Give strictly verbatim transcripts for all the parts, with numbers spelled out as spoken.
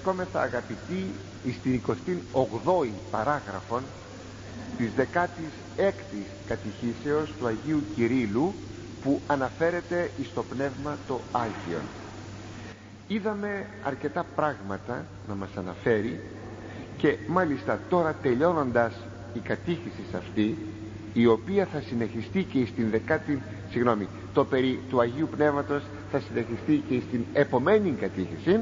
Βρισκόμεθα, αγαπητοί, στην εικοστή όγδοη παράγραφον της δεκάτης έκτης κατηχήσεως του Αγίου Κυρίλλου, που αναφέρεται στο Πνεύμα το Άγιον. Είδαμε αρκετά πράγματα να μας αναφέρει, και μάλιστα τώρα, τελειώνοντας η κατήχηση αυτή, η οποία θα συνεχιστεί και στην δεκάτη, συγγνώμη, το περί του Αγίου Πνεύματος θα συνεχιστεί και στην επομένη κατήχηση,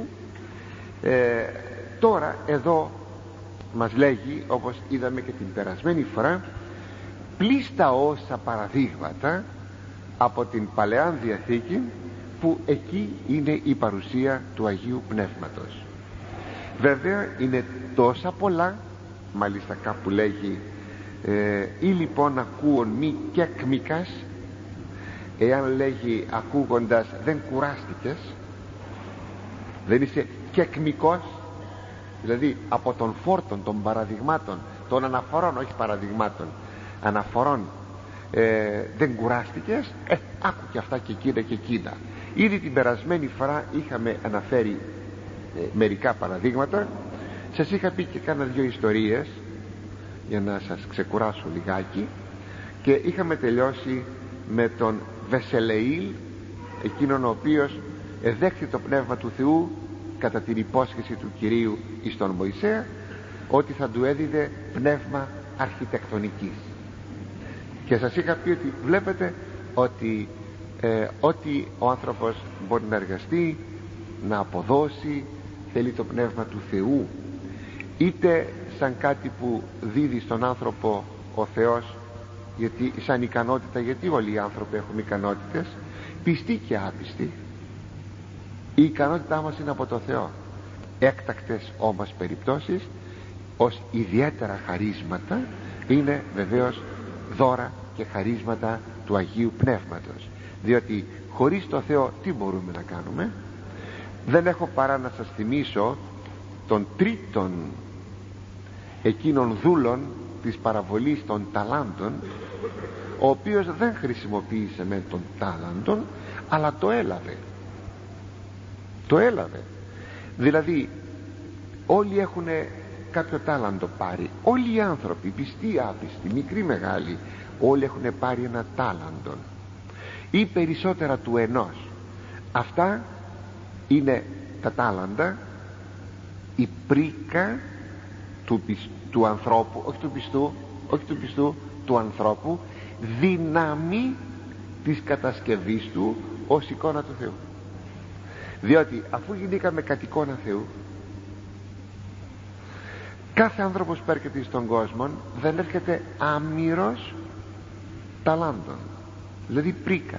ε, τώρα εδώ μας λέγει, όπως είδαμε και την περασμένη φορά, πλήστα όσα παραδείγματα από την Παλαιά Διαθήκη, που εκεί είναι η παρουσία του Αγίου Πνεύματος. Βέβαια είναι τόσα πολλά, μάλιστα κάπου λέγει ε, ή λοιπόν ακούων μη κεκμικας, εάν λέγει ακούγοντας δεν κουράστηκες, δεν είσαι κεκμικός, δηλαδή από τον φόρτον των παραδειγμάτων, των αναφορών, όχι παραδειγμάτων, αναφορών, ε, δεν κουράστηκες, ε, άκου και αυτά και εκείνα και εκείνα. Ήδη την περασμένη φορά είχαμε αναφέρει ε, μερικά παραδείγματα. Σας είχα πει και κάνα δυο ιστορίες για να σας ξεκουράσω λιγάκι, και είχαμε τελειώσει με τον Βεσελεήλ, εκείνον ο οποίος εδέχθη το Πνεύμα του Θεού κατά την υπόσχεση του Κυρίου εις τον Μωυσέα, ότι θα του έδιδε πνεύμα αρχιτεκτονικής. Και σας είχα πει ότι βλέπετε ότι ε, ότι ο άνθρωπος μπορεί να εργαστεί, να αποδώσει, θέλει το Πνεύμα του Θεού, είτε σαν κάτι που δίδει στον άνθρωπο ο Θεός, γιατί σαν ικανότητα, γιατί όλοι οι άνθρωποι έχουμε ικανότητες, πιστοί και άπιστοι. Η ικανότητά μας είναι από το Θεό. Έκτακτες όμως περιπτώσεις, ως ιδιαίτερα χαρίσματα, είναι βεβαίως δώρα και χαρίσματα του Αγίου Πνεύματος, διότι χωρίς το Θεό τι μπορούμε να κάνουμε? Δεν έχω παρά να σας θυμίσω τον τρίτον εκείνων δούλων της παραβολής των ταλάντων, ο οποίος δεν χρησιμοποίησε με τον τάλαντον, αλλά το έλαβε το έλαβε δηλαδή όλοι έχουν κάποιο τάλαντο πάρει, όλοι οι άνθρωποι, πιστοί άπιστοι, μικροί μεγάλοι, όλοι έχουν πάρει ένα τάλαντον ή περισσότερα του ενός. Αυτά είναι τα τάλαντα, η πρίκα του, πισ, του ανθρώπου, όχι του πιστού, όχι του πιστού, του ανθρώπου, δυνάμει της κατασκευής του ως εικόνα του Θεού. Διότι αφού γινήκαμε κατ' εικόνα Θεού, κάθε άνθρωπος που έρχεται στον κόσμο δεν έρχεται άμυρος ταλάντων, δηλαδή πρίκας.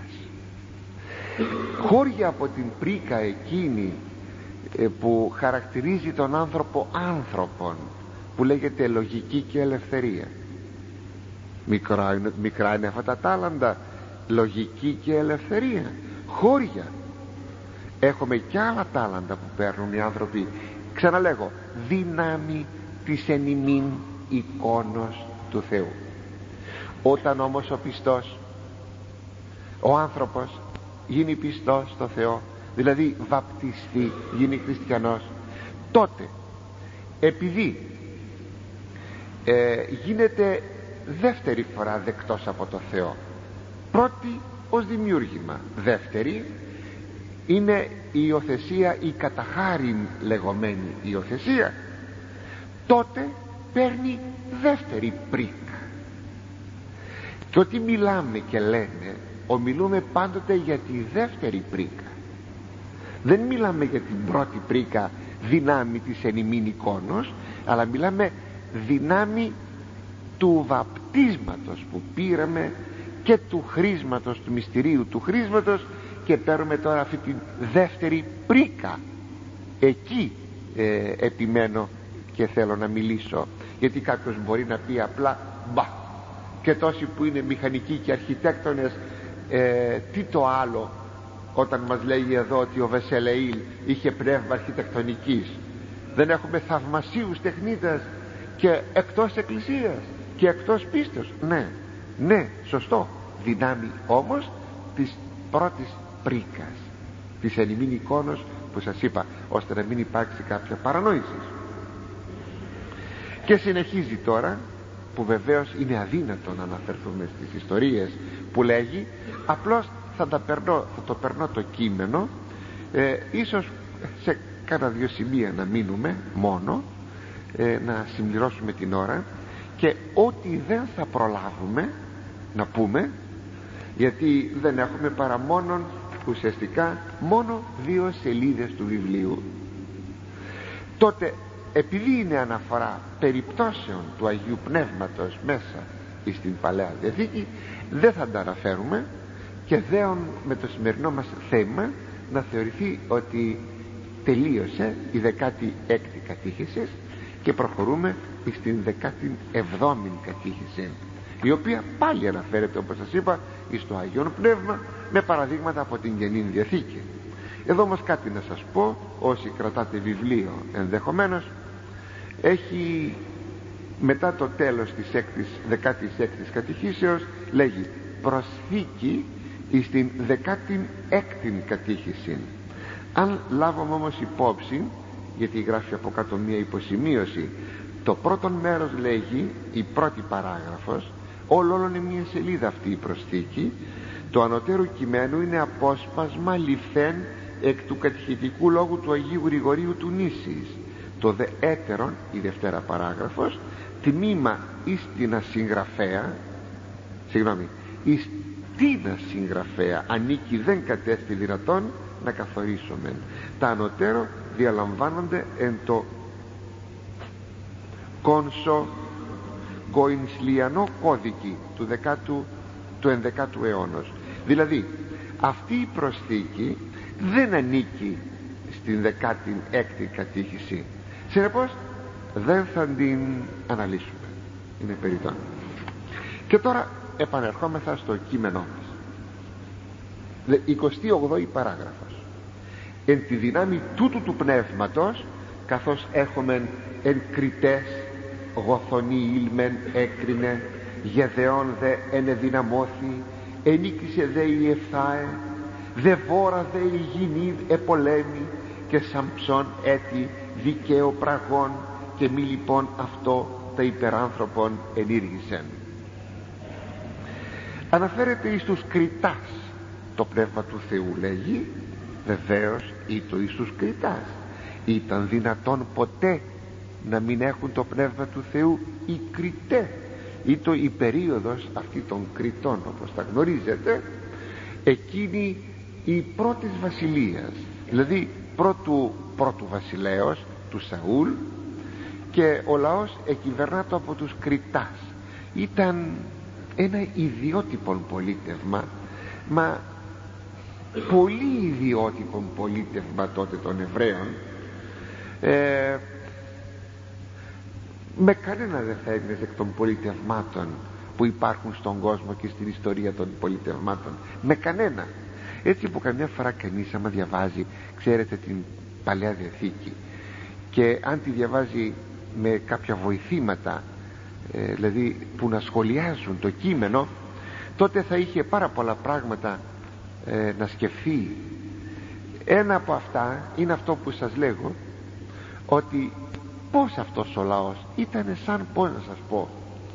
Χώρια από την πρίκα εκείνη που χαρακτηρίζει τον άνθρωπο άνθρωπον, που λέγεται λογική και ελευθερία. Μικρά είναι, μικρά είναι αυτά τα τάλαντα, λογική και ελευθερία, χώρια. Έχουμε και άλλα τάλαντα που παίρνουν οι άνθρωποι, ξαναλέγω, δύναμη της εν ημίν εικόνος του Θεού. Όταν όμως ο πιστός, ο άνθρωπος γίνει πιστός στο Θεό, δηλαδή βαπτιστεί, γίνει χριστιανός, τότε επειδή ε, γίνεται δεύτερη φορά δεκτός από το Θεό, πρώτη ως δημιούργημα, δεύτερη είναι η υιοθεσία, η καταχάριν λεγόμενη υιοθεσία, τότε παίρνει δεύτερη πρίκα. Και ότι μιλάμε και λέμε, ομιλούμε πάντοτε για τη δεύτερη πρίκα. Δεν μιλάμε για την πρώτη πρίκα, δυνάμει της εν ημίν εικόνος, αλλά μιλάμε δυνάμει του βαπτίσματος που πήραμε και του χρίσματος, του μυστηρίου του χρίσματος, και παίρνουμε τώρα αυτή τη δεύτερη πρίκα. Εκεί ε, επιμένω και θέλω να μιλήσω, γιατί κάποιος μπορεί να πει απλά μπα, και τόσοι που είναι μηχανικοί και αρχιτέκτονες, ε, τι το άλλο, όταν μας λέει εδώ ότι ο Βεσελεήλ είχε πνεύμα αρχιτεκτονικής? Δεν έχουμε θαυμασίους τεχνίτες και εκτός εκκλησίας και εκτός πίστος? Ναι, ναι, σωστό, δυνάμει όμως της πρώτης πρίκας, της εν ημίν εικόνος που σας είπα, ώστε να μην υπάρξει κάποια παρανόηση. Και συνεχίζει τώρα, που βεβαίως είναι αδύνατο να αναφερθούμε στις ιστορίες που λέγει, απλώς θα, τα περνώ, θα το περνώ το κείμενο, ε, ίσως σε κάνα δύο σημεία να μείνουμε μόνο, ε, να συμπληρώσουμε την ώρα, και ό,τι δεν θα προλάβουμε να πούμε, γιατί δεν έχουμε παρά μόνον ουσιαστικά μόνο δύο σελίδες του βιβλίου, τότε επειδή είναι αναφορά περιπτώσεων του Αγίου Πνεύματος μέσα στην Παλαιά Διαθήκη, δεν θα τα αναφέρουμε, και δέον με το σημερινό μας θέμα να θεωρηθεί ότι τελείωσε η δεκάτη έκτη κατήχηση και προχωρούμε στην δεκάτη εβδόμη κατήχηση, η οποία πάλι αναφέρεται, όπως σας είπα, στο Άγιον Πνεύμα με παραδείγματα από την Καινή Διαθήκη. Εδώ όμως κάτι να σας πω, όσοι κρατάτε βιβλίο ενδεχομένως, έχει μετά το τέλος της δεκάτης έκτης κατηχήσεως, λέγει προσθήκη στην δεκάτη έκτη κατήχηση. Αν λάβουμε όμως υπόψη, γιατί γράφει από κάτω μία υποσημείωση, το πρώτο μέρος λέγει, η πρώτη παράγραφος, όλο όλο είναι μία σελίδα αυτή η προσθήκη, το ανωτέρου κειμένου είναι απόσπασμα ληφθέν εκ του κατηχητικού λόγου του Αγίου Γρηγορίου του Νήσης. Το δε έτερον, η δευτέρα παράγραφος, τμήμα εις την συγγραφέα, συγγνώμη, εις την συγγραφέα ανήκει δεν κατέστη δυνατόν να καθορίσουμε. Τα ανωτέρω διαλαμβάνονται εν το κόνσο κοινσλιανό κώδικη του, δεκάτου, του ενδεκάτου αιώνος. Δηλαδή αυτή η προσθήκη δεν ανήκει στην δεκάτη έκτη κατήχηση, συνεπώς δεν θα την αναλύσουμε, είναι περιττό. Και τώρα επανερχόμεθα στο κείμενό μας. εικοστή όγδοη παράγραφος. Εν τη δυνάμει τούτου του πνεύματος, καθώς έχουμε εν κριτές γοθονή ήλμεν έκρινε, γεδεών δε ενεδυναμώθη, ενίκησε δε η εφθάε, δε βόρα δε η γηνή επολέμη, και Σαμψών έτη δικαίο πραγών, και μη λοιπόν αυτό τα υπεράνθρωπον ενήργησεν. Αναφέρεται εις τους κριτάς το πνεύμα του Θεού, λέγει, βεβαίως ή το εις τους κριτάς. Ήταν δυνατόν ποτέ να μην έχουν το πνεύμα του Θεού οι κριτές? Ή το η περίοδος αυτή των κριτών, όπως τα γνωρίζετε, εκείνη η πρώτης βασιλείας, δηλαδή πρώτου, πρώτου βασιλέως του Σαούλ, και ο λαός εκυβερνάτο από τους κριτάς. Ήταν ένα ιδιότυπον πολίτευμα, μα πολύ ιδιότυπον πολίτευμα τότε των Εβραίων, ε, με κανένα δεν θα έμεινε εκ των πολιτευμάτων που υπάρχουν στον κόσμο και στην ιστορία των πολιτευμάτων, με κανένα. Έτσι που καμιά φορά κανείς άμα διαβάζει, ξέρετε, την Παλαιά Διαθήκη, και αν τη διαβάζει με κάποια βοηθήματα, ε, δηλαδή που να σχολιάζουν το κείμενο, τότε θα είχε πάρα πολλά πράγματα ε, να σκεφτεί. Ένα από αυτά είναι αυτό που σας λέγω, ότι πως αυτός ο λαός ήταν σαν, πώς να σας πω,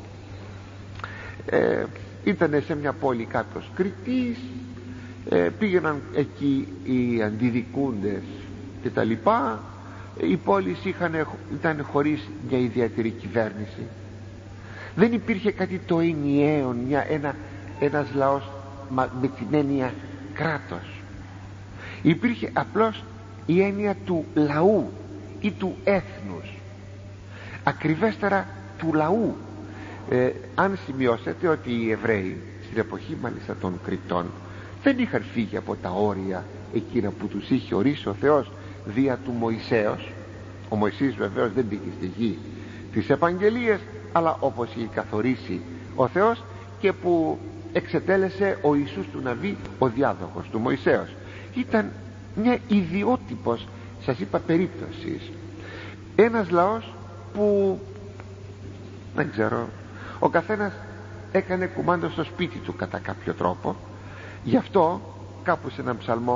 ε, ήταν σε μια πόλη κάποιος κριτής, ε, πήγαιναν εκεί οι αντιδικούντες και τα λοιπά, οι πόλεις είχαν, ήταν χωρίς μια ιδιαίτερη κυβέρνηση, δεν υπήρχε κάτι το ενιαίο, μια, ένα, ένας λαός με την έννοια κράτος. Υπήρχε απλώς η έννοια του λαού ή του έθνους, ακριβέστερα του λαού. ε, αν σημειώσετε ότι οι Εβραίοι στην εποχή μάλιστα των Κριτών δεν είχαν φύγει από τα όρια εκείνα που τους είχε ορίσει ο Θεός δια του Μωυσέως. Ο Μωυσής βεβαίως δεν πήγε στη γη της επαγγελίας, αλλά όπως είχε καθορίσει ο Θεός, και που εξετέλεσε ο Ιησούς του Ναβί, ο διάδοχος του Μωυσέως. Ήταν μια ιδιότυπος, σας είπα, περίπτωσης. Ένας λαός που δεν ξέρω, ο καθένας έκανε κουμάντο στο σπίτι του κατά κάποιο τρόπο. Γι' αυτό κάπου σε έναν ψαλμό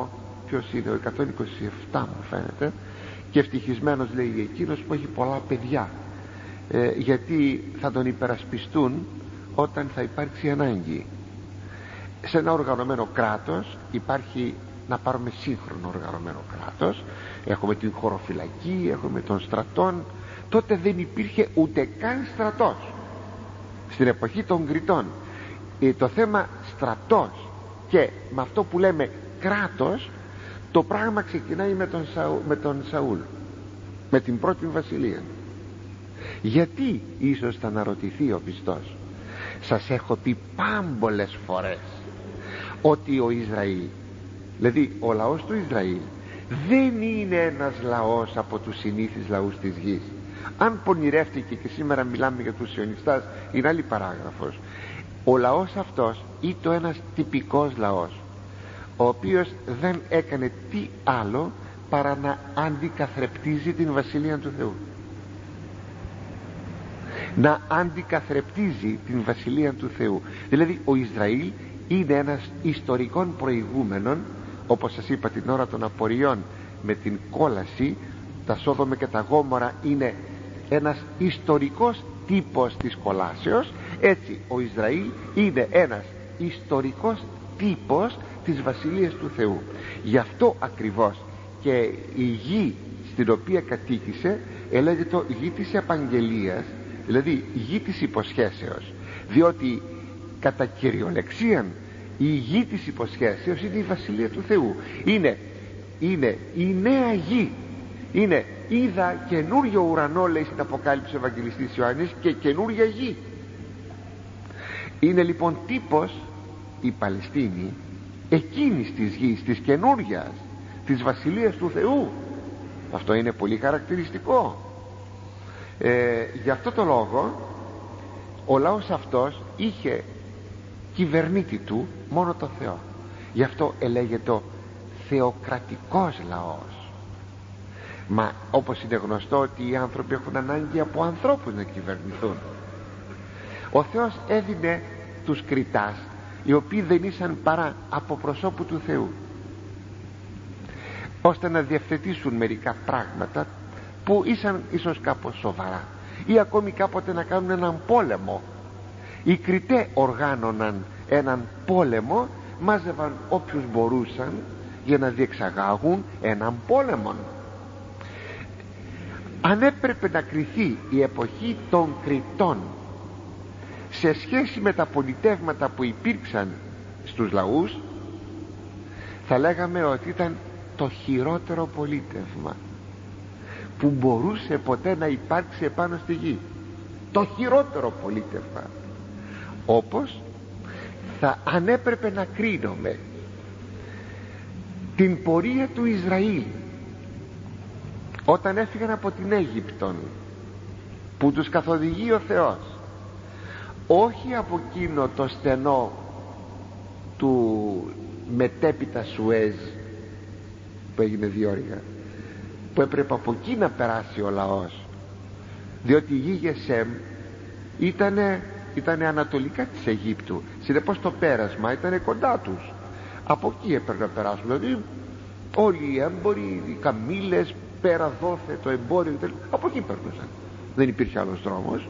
ποιος είναι, ο εκατόν είκοσι επτά μου φαίνεται, και ευτυχισμένος λέει εκείνος που έχει πολλά παιδιά, ε, γιατί θα τον υπερασπιστούν όταν θα υπάρξει ανάγκη. Σε ένα οργανωμένο κράτος υπάρχει, να πάρουμε σύγχρονο οργανωμένο κράτος, έχουμε την χωροφυλακή, έχουμε τον στρατόν. Τότε δεν υπήρχε ούτε καν στρατός στην εποχή των Κρητών. ε, το θέμα στρατός και με αυτό που λέμε κράτος, το πράγμα ξεκινάει με τον, Σαου, με τον Σαούλ, με την πρώτη βασιλεία. Γιατί, ίσως θα αναρωτηθεί ο πιστός, σας έχω πει πάμπολες φορές ότι ο Ισραήλ, δηλαδή ο λαός του Ισραήλ, δεν είναι ένας λαός από τους συνήθεις λαούς της γης. Αν πονηρεύτηκε, και σήμερα μιλάμε για τους σιωνιστάς, είναι άλλη παράγραφος. Ο λαός αυτός ήταν ένας τυπικός λαός, ο οποίος δεν έκανε τι άλλο παρά να αντικαθρεπτίζει την Βασιλεία του Θεού, να αντικαθρεπτίζει την Βασιλεία του Θεού. Δηλαδή ο Ισραήλ είναι ένας ιστορικών προηγούμενων, όπως σας είπα την ώρα των απορριών με την κόλαση, τα Σόδομα και τα Γόμορα είναι ένας ιστορικός τύπος της κολάσεως. Έτσι ο Ισραήλ είναι ένας ιστορικός τύπος της Βασιλείας του Θεού. Γι' αυτό ακριβώς και η γη στην οποία κατοίκησε ελέγεται γη της επαγγελίας, δηλαδή γη της υποσχέσεως, διότι κατά κυριολεξίαν η γη της υποσχέσεως είναι η Βασιλεία του Θεού. Είναι, είναι η νέα γη. Είναι, είδα καινούριο ουρανό, λέει στην Αποκάλυψη ο Ευαγγελιστής Ιωάννης, και καινούρια γη. Είναι λοιπόν τύπος η Παλαιστίνη εκείνης της γης, της καινούριας, της Βασιλείας του Θεού. Αυτό είναι πολύ χαρακτηριστικό. ε, Γι' αυτό το λόγο ο λαός αυτός είχε κυβερνήτη του μόνο το Θεό. Γι' αυτό ελέγεται θεοκρατικός λαός. Μα όπως είναι γνωστό ότι οι άνθρωποι έχουν ανάγκη από ανθρώπους να κυβερνηθούν, ο Θεός έδινε τους κριτάς, οι οποίοι δεν ήσαν παρά από προσώπου του Θεού, ώστε να διευθετήσουν μερικά πράγματα που ήσαν ίσως κάπως σοβαρά, ή ακόμη κάποτε να κάνουν έναν πόλεμο. Οι κριτές οργάνωναν έναν πόλεμο, μάζευαν όποιους μπορούσαν για να διεξαγάγουν έναν πόλεμο. Αν έπρεπε να κριθεί η εποχή των κριτών σε σχέση με τα πολιτεύματα που υπήρξαν στους λαούς, θα λέγαμε ότι ήταν το χειρότερο πολίτευμα που μπορούσε ποτέ να υπάρξει επάνω στη γη. Το χειρότερο πολίτευμα. Όπως θα αν έπρεπε να κρίνουμε την πορεία του Ισραήλ όταν έφυγαν από την Αίγυπτον, που τους καθοδηγεί ο Θεός, όχι από εκείνο το στενό του μετέπειτα Σουέζ που έγινε διόρυγα, που έπρεπε από εκεί να περάσει ο λαός, διότι η γη Γεσέμ ήτανε, ήτανε ανατολικά της Αιγύπτου, συνεπώς το πέρασμα ήτανε κοντά τους. Από εκεί έπρεπε να περάσουν, δηλαδή όλοι οι έμποροι, οι καμήλες, πέρα δόθε το εμπόριο, από εκεί περνούσαν, δεν υπήρχε άλλος δρόμος.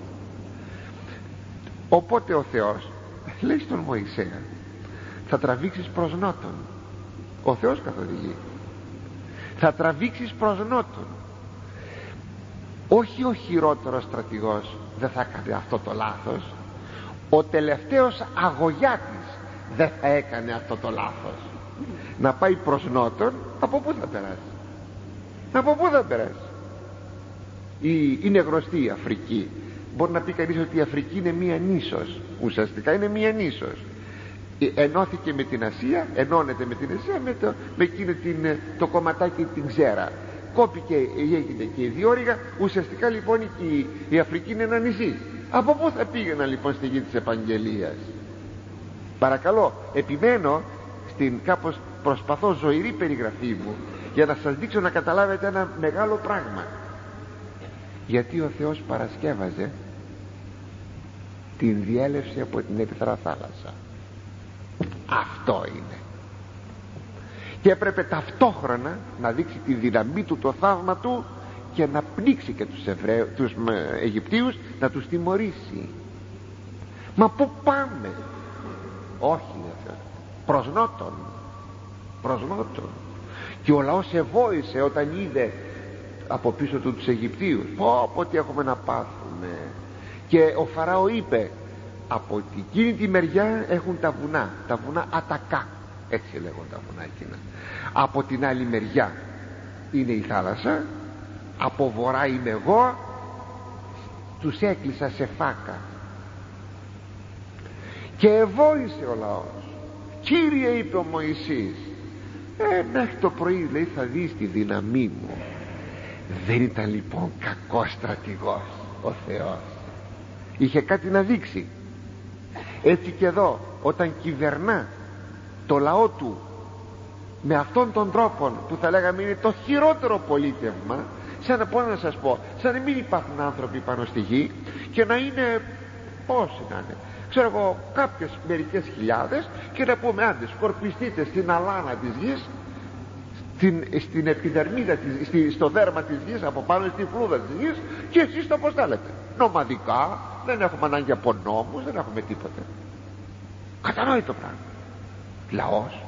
Οπότε ο Θεός λέει στον Μωυσέα, θα τραβήξεις προς νότον. Ο Θεός καθοδηγεί, θα τραβήξεις προς νότον. Όχι ο χειρότερος στρατηγός δεν θα έκανε αυτό το λάθος, ο τελευταίος αγωγιάτης δεν θα έκανε αυτό το λάθος, να πάει προς νότον. Από πού θα περάσει, από πού θα περάσει? Είναι γνωστή η Αφρική. Μπορεί να πει κανείς ότι η Αφρική είναι μία νήσος, ουσιαστικά είναι μία νήσος. Ενώθηκε με την Ασία, ενώνεται με την Ασία με, το, με εκείνο την, το κομματάκι την ξέρα. Κόπηκε, έγινε και η διόρυγα. Ουσιαστικά λοιπόν η, η Αφρική είναι ένα νησί. Από πού θα πήγαινα λοιπόν στη γη της επαγγελίας? Παρακαλώ, επιμένω στην κάπως προσπαθώ ζωηρή περιγραφή μου για να σας δείξω να καταλάβετε ένα μεγάλο πράγμα. Γιατί ο Θεός παρασκεύαζε την διέλευση από την Ερυθρά θάλασσα. Αυτό είναι. και έπρεπε ταυτόχρονα να δείξει τη δύναμή του, το θαύμα του, και να πνίξει και τους, Εβραίου, τους Αιγυπτίους, να τους τιμωρήσει. Μα πού πάμε? Όχι, προς νότον, προς νότον. Και ο λαός ευόησε όταν είδε από πίσω του τους Αιγυπτίους. Πω πω τι έχουμε να πάθουμε. Και ο Φαράω είπε, από εκείνη τη μεριά έχουν τα βουνά, τα βουνά Ατακά, έτσι λέγονται τα βουνά εκείνα. Από την άλλη μεριά είναι η θάλασσα, από βορρά είμαι εγώ, τους έκλεισα σε φάκα. Και ευόησε ο λαός. Κύριε, είπε ο Μωυσής, ε, μέχρι το πρωί, λέει, θα δεις τη δύναμή μου. Δεν ήταν λοιπόν κακός στρατηγός ο Θεός, είχε κάτι να δείξει. Έτσι και εδώ, όταν κυβερνά το λαό του με αυτόν τον τρόπο που θα λέγαμε είναι το χειρότερο πολίτευμα, σαν να πω να σας πω, σαν να μην υπάρχουν άνθρωποι πάνω στη γη και να είναι, πώς να είναι, ξέρω εγώ, κάποιες μερικές χιλιάδες, και να πούμε, άντε σκορπιστείτε στην αλάνα της γης, στην, στην επιδερμίδα της, στη, στο δέρμα της γης, από πάνω στη φλούδα της γης, και εσείς το αποστάλλετε νομαδικά. Δεν έχουμε ανάγκη από νόμους, δεν έχουμε τίποτα. Κατανόητο πράγμα. Λαός.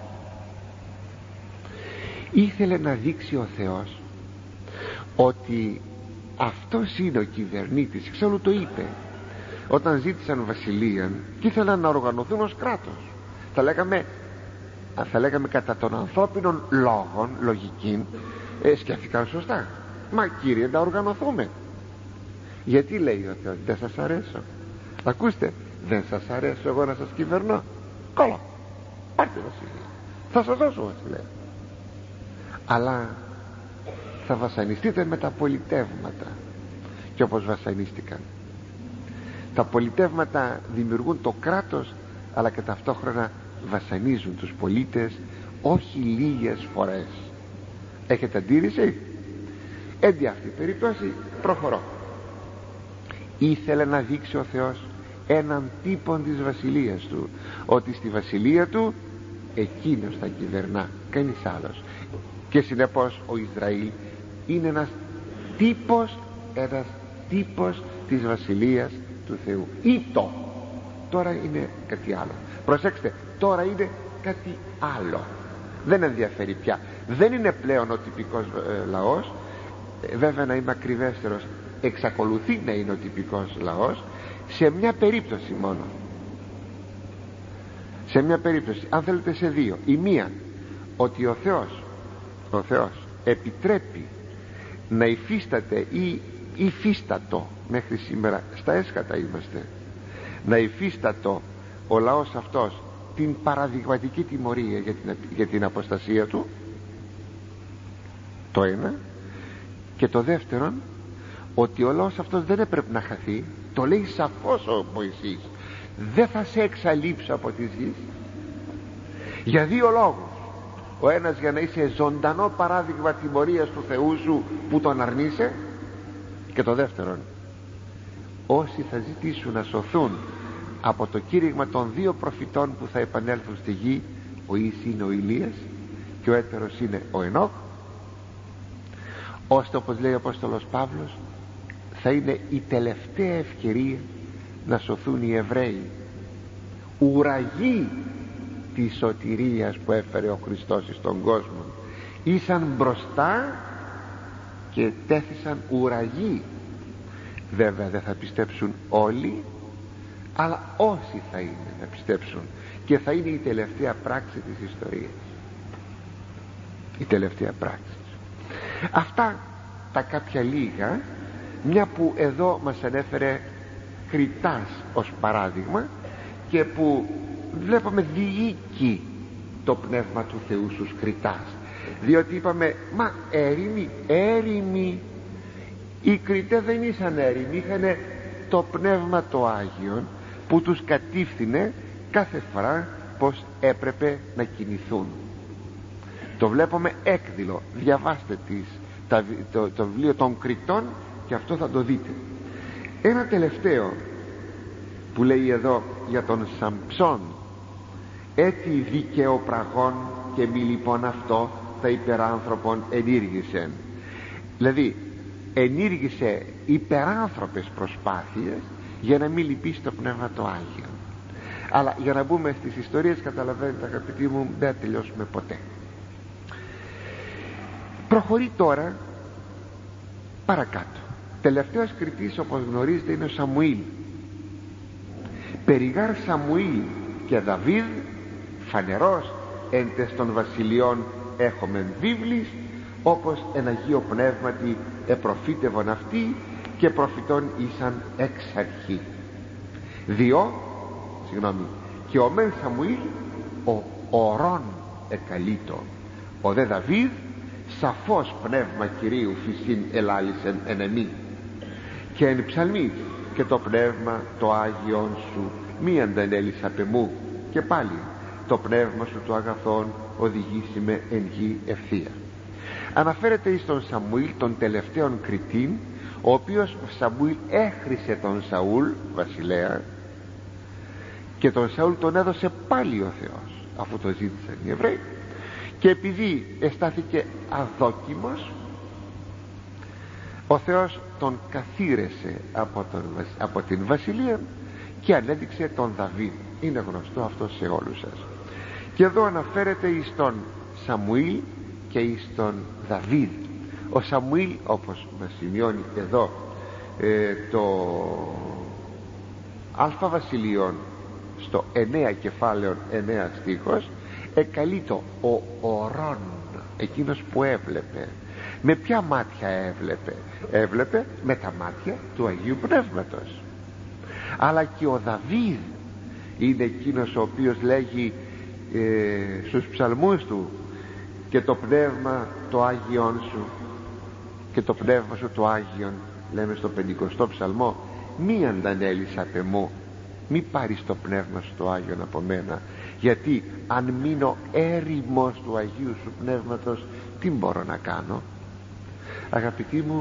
Ήθελε να δείξει ο Θεός ότι αυτός είναι ο κυβερνήτης. Εξάλλου το είπε όταν ζήτησαν βασιλεία και ήθελαν να οργανωθούν ως κράτος. Θα λέγαμε, θα λέγαμε κατά των ανθρώπινων λόγων, λογική, ε, σκέφτηκαν σωστά. Μα κύριε, να οργανωθούμε. Γιατί, λέει ο Θεός, δεν σας αρέσω? Ακούστε, δεν σας αρέσω εγώ να σας κυβερνώ? Καλά, πάρτε βασιλεία, θα σας δώσω βασιλεία. Αλλά θα βασανιστείτε με τα πολιτεύματα. Και όπως βασανίστηκαν, τα πολιτεύματα δημιουργούν το κράτος, αλλά και ταυτόχρονα βασανίζουν τους πολίτες όχι λίγες φορές. Έχετε αντίρρηση? Εν δι' αυτή περίπτωση προχωρώ. Ήθελε να δείξει ο Θεός έναν τύπο της βασιλείας του, ότι στη βασιλεία του εκείνος θα κυβερνά, κανείς άλλος. Και συνεπώς ο Ισραήλ είναι ένας τύπος, ένας τύπος της βασιλείας του Θεού. Ήτο, τώρα είναι κάτι άλλο. Προσέξτε, τώρα είναι κάτι άλλο. Δεν ενδιαφέρει πια. Δεν είναι πλέον ο τυπικός ε, λαός. ε, Βέβαια, να είμαι ακριβέστερος, εξακολουθεί να είναι ο τυπικός λαός σε μια περίπτωση μόνο. Σε μια περίπτωση, αν θέλετε σε δύο. Η μία, ότι ο Θεός ο Θεός επιτρέπει να υφίσταται ή υφίστατο, μέχρι σήμερα στα έσχατα είμαστε, να υφίστατο ο λαός αυτός την παραδειγματική τιμωρία για την, για την αποστασία του, το ένα. Και το δεύτερον, ότι ο λαός αυτός δεν έπρεπε να χαθεί. Το λέει σαφώς ο Μωυσής, δεν θα σε εξαλείψω από τη γη, για δύο λόγους. Ο ένας, για να είσαι ζωντανό παράδειγμα τιμωρίας του Θεού σου που τον αρνείσαι, και το δεύτερον, όσοι θα ζητήσουν να σωθούν από το κήρυγμα των δύο προφητών που θα επανέλθουν στη γη, ο εις είναι ο Ηλίας και ο έτερος είναι ο Ενώκ, ώστε, όπως λέει ο Απόστολος Παύλος, θα είναι η τελευταία ευκαιρία να σωθούν οι Εβραίοι, ουραγοί της σωτηρίας που έφερε ο Χριστός στον κόσμο. Ήσαν μπροστά και τέθησαν ουραγοί. Βέβαια δεν θα πιστέψουν όλοι, αλλά όσοι θα είναι θα πιστέψουν, και θα είναι η τελευταία πράξη της ιστορίας, η τελευταία πράξη. Αυτά τα κάποια λίγα, μια που εδώ μας ανέφερε Κριτάς ως παράδειγμα, και που βλέπουμε διοίκει το πνεύμα του Θεού στους Κριτάς, διότι είπαμε, μα έρημοι, έρημοι οι Κριτές δεν ήσαν έρημοι, είχαν το πνεύμα το Άγιον που τους κατήφθηνε κάθε φορά πως έπρεπε να κινηθούν. Το βλέπουμε έκδηλο. Διαβάστε τις, τα, το, το βιβλίο των Κριτών και αυτό θα το δείτε. Ένα τελευταίο που λέει εδώ για τον Σαμψόν, έτι δικαιοπραγών και μη λοιπόν αυτό τα υπεράνθρωπον ενήργησεν. Δηλαδή ενήργησε υπεράνθρωπες προσπάθειες για να μην λυπήσει το Πνεύμα το Άγιο. Αλλά για να μπούμε στις ιστορίες, καταλαβαίνετε αγαπητοί μου, δεν θα τελειώσουμε ποτέ. Προχωρεί τώρα παρακάτω. Τελευταίος κριτής, όπως γνωρίζετε, είναι ο Σαμουήλ. Περιγάρ Σαμουήλ και Δαβίδ φανερός εν τες των βασιλειών έχομεν βίβλης, όπως εν Αγίο Πνεύματι επροφήτευον αυτοί και προφητών ήσαν εξ αρχή. Διό, συγγνώμη, και ο μεν Σαμουήλ ο ορών εκαλείτο, ο δε Δαβίδ σαφώς πνεύμα Κυρίου φυσίν ελάλησεν εν εμή, και εν ψαλμής και το πνεύμα το Άγιον σου μη αντανέλης απ' εμού, και πάλι το πνεύμα σου το αγαθόν οδηγήσει με εν γη ευθεία. Αναφέρεται εις τον Σαμουήλ τον τελευταίον κριτήν, ο οποίος Σαμουήλ έχρισε τον Σαούλ βασιλέα, και τον Σαούλ τον έδωσε πάλι ο Θεός αφού το ζήτησαν οι Εβραίοι, και επειδή εστάθηκε αδόκιμος, ο Θεός τον καθήρεσε από, τον, από την βασιλεία και ανέδειξε τον Δαβίδ. Είναι γνωστό αυτό σε όλους σας. Και εδώ αναφέρεται εις τον Σαμουήλ και εις τον Δαβίδ. Ο Σαμουήλ, όπως μας σημειώνει εδώ ε, το Αλφα Βασιλείων στο εννέα κεφάλαιο εννέα στίχος, εκαλεί το ο ορών, εκείνος που έβλεπε. Με ποια μάτια έβλεπε? Έβλεπε με τα μάτια του Αγίου Πνεύματος. Αλλά και ο Δαβίδ είναι εκείνος ο οποίος λέγει ε, στους ψαλμούς του, και το πνεύμα το Άγιον σου, και το πνεύμα σου το Άγιον, λέμε στο πενηκοστό ψαλμό, μη αντανέλεις απ' εμού, μη πάρεις το πνεύμα σου το Άγιον από μένα, γιατί αν μείνω έρημος του Αγίου σου Πνεύματος, τι μπορώ να κάνω? Αγαπητοί μου,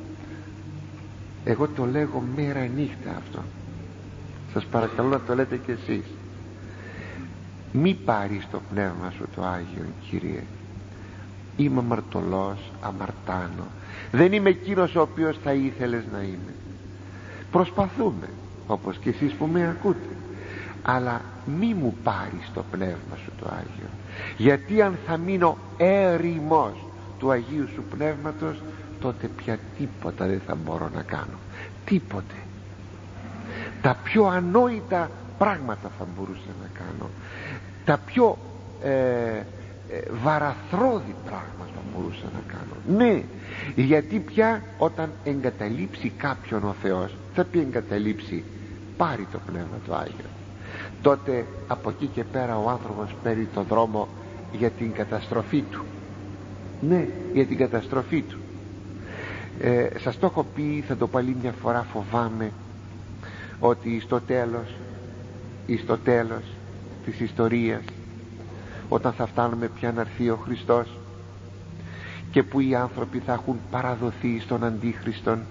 εγώ το λέγω μέρα νύχτα αυτό, σας παρακαλώ να το λέτε κι εσείς. Μη πάρεις το πνεύμα σου το Άγιον, Κύριε. Είμαι αμαρτωλός, αμαρτάνω, δεν είμαι εκείνος ο οποίος θα ήθελες να είμαι. Προσπαθούμε, όπως και εσείς που με ακούτε, αλλά μη μου πάρεις το πνεύμα σου το Άγιο, γιατί αν θα μείνω έρημος του Αγίου σου Πνεύματος, τότε πια τίποτα δεν θα μπορώ να κάνω. Τίποτε. Τα πιο ανόητα πράγματα θα μπορούσα να κάνω, τα πιο ε, ε, βαραθρώδη πράγματα μπορούσα να κάνω. Ναι, γιατί πια όταν εγκαταλείψει κάποιον ο Θεός, θα πει εγκαταλείψει, πάρει το πνεύμα του Άγιο, τότε από εκεί και πέρα ο άνθρωπος παίρνει το δρόμο για την καταστροφή του. Ναι, για την καταστροφή του. ε, σας το έχω πει, θα το πω άλλη μια φορά, φοβάμαι ότι στο τέλος ή στο τέλος της ιστορίας, όταν θα φτάνουμε πια να έρθει ο Χριστός και που οι άνθρωποι θα έχουν παραδοθεί στον Αντίχριστον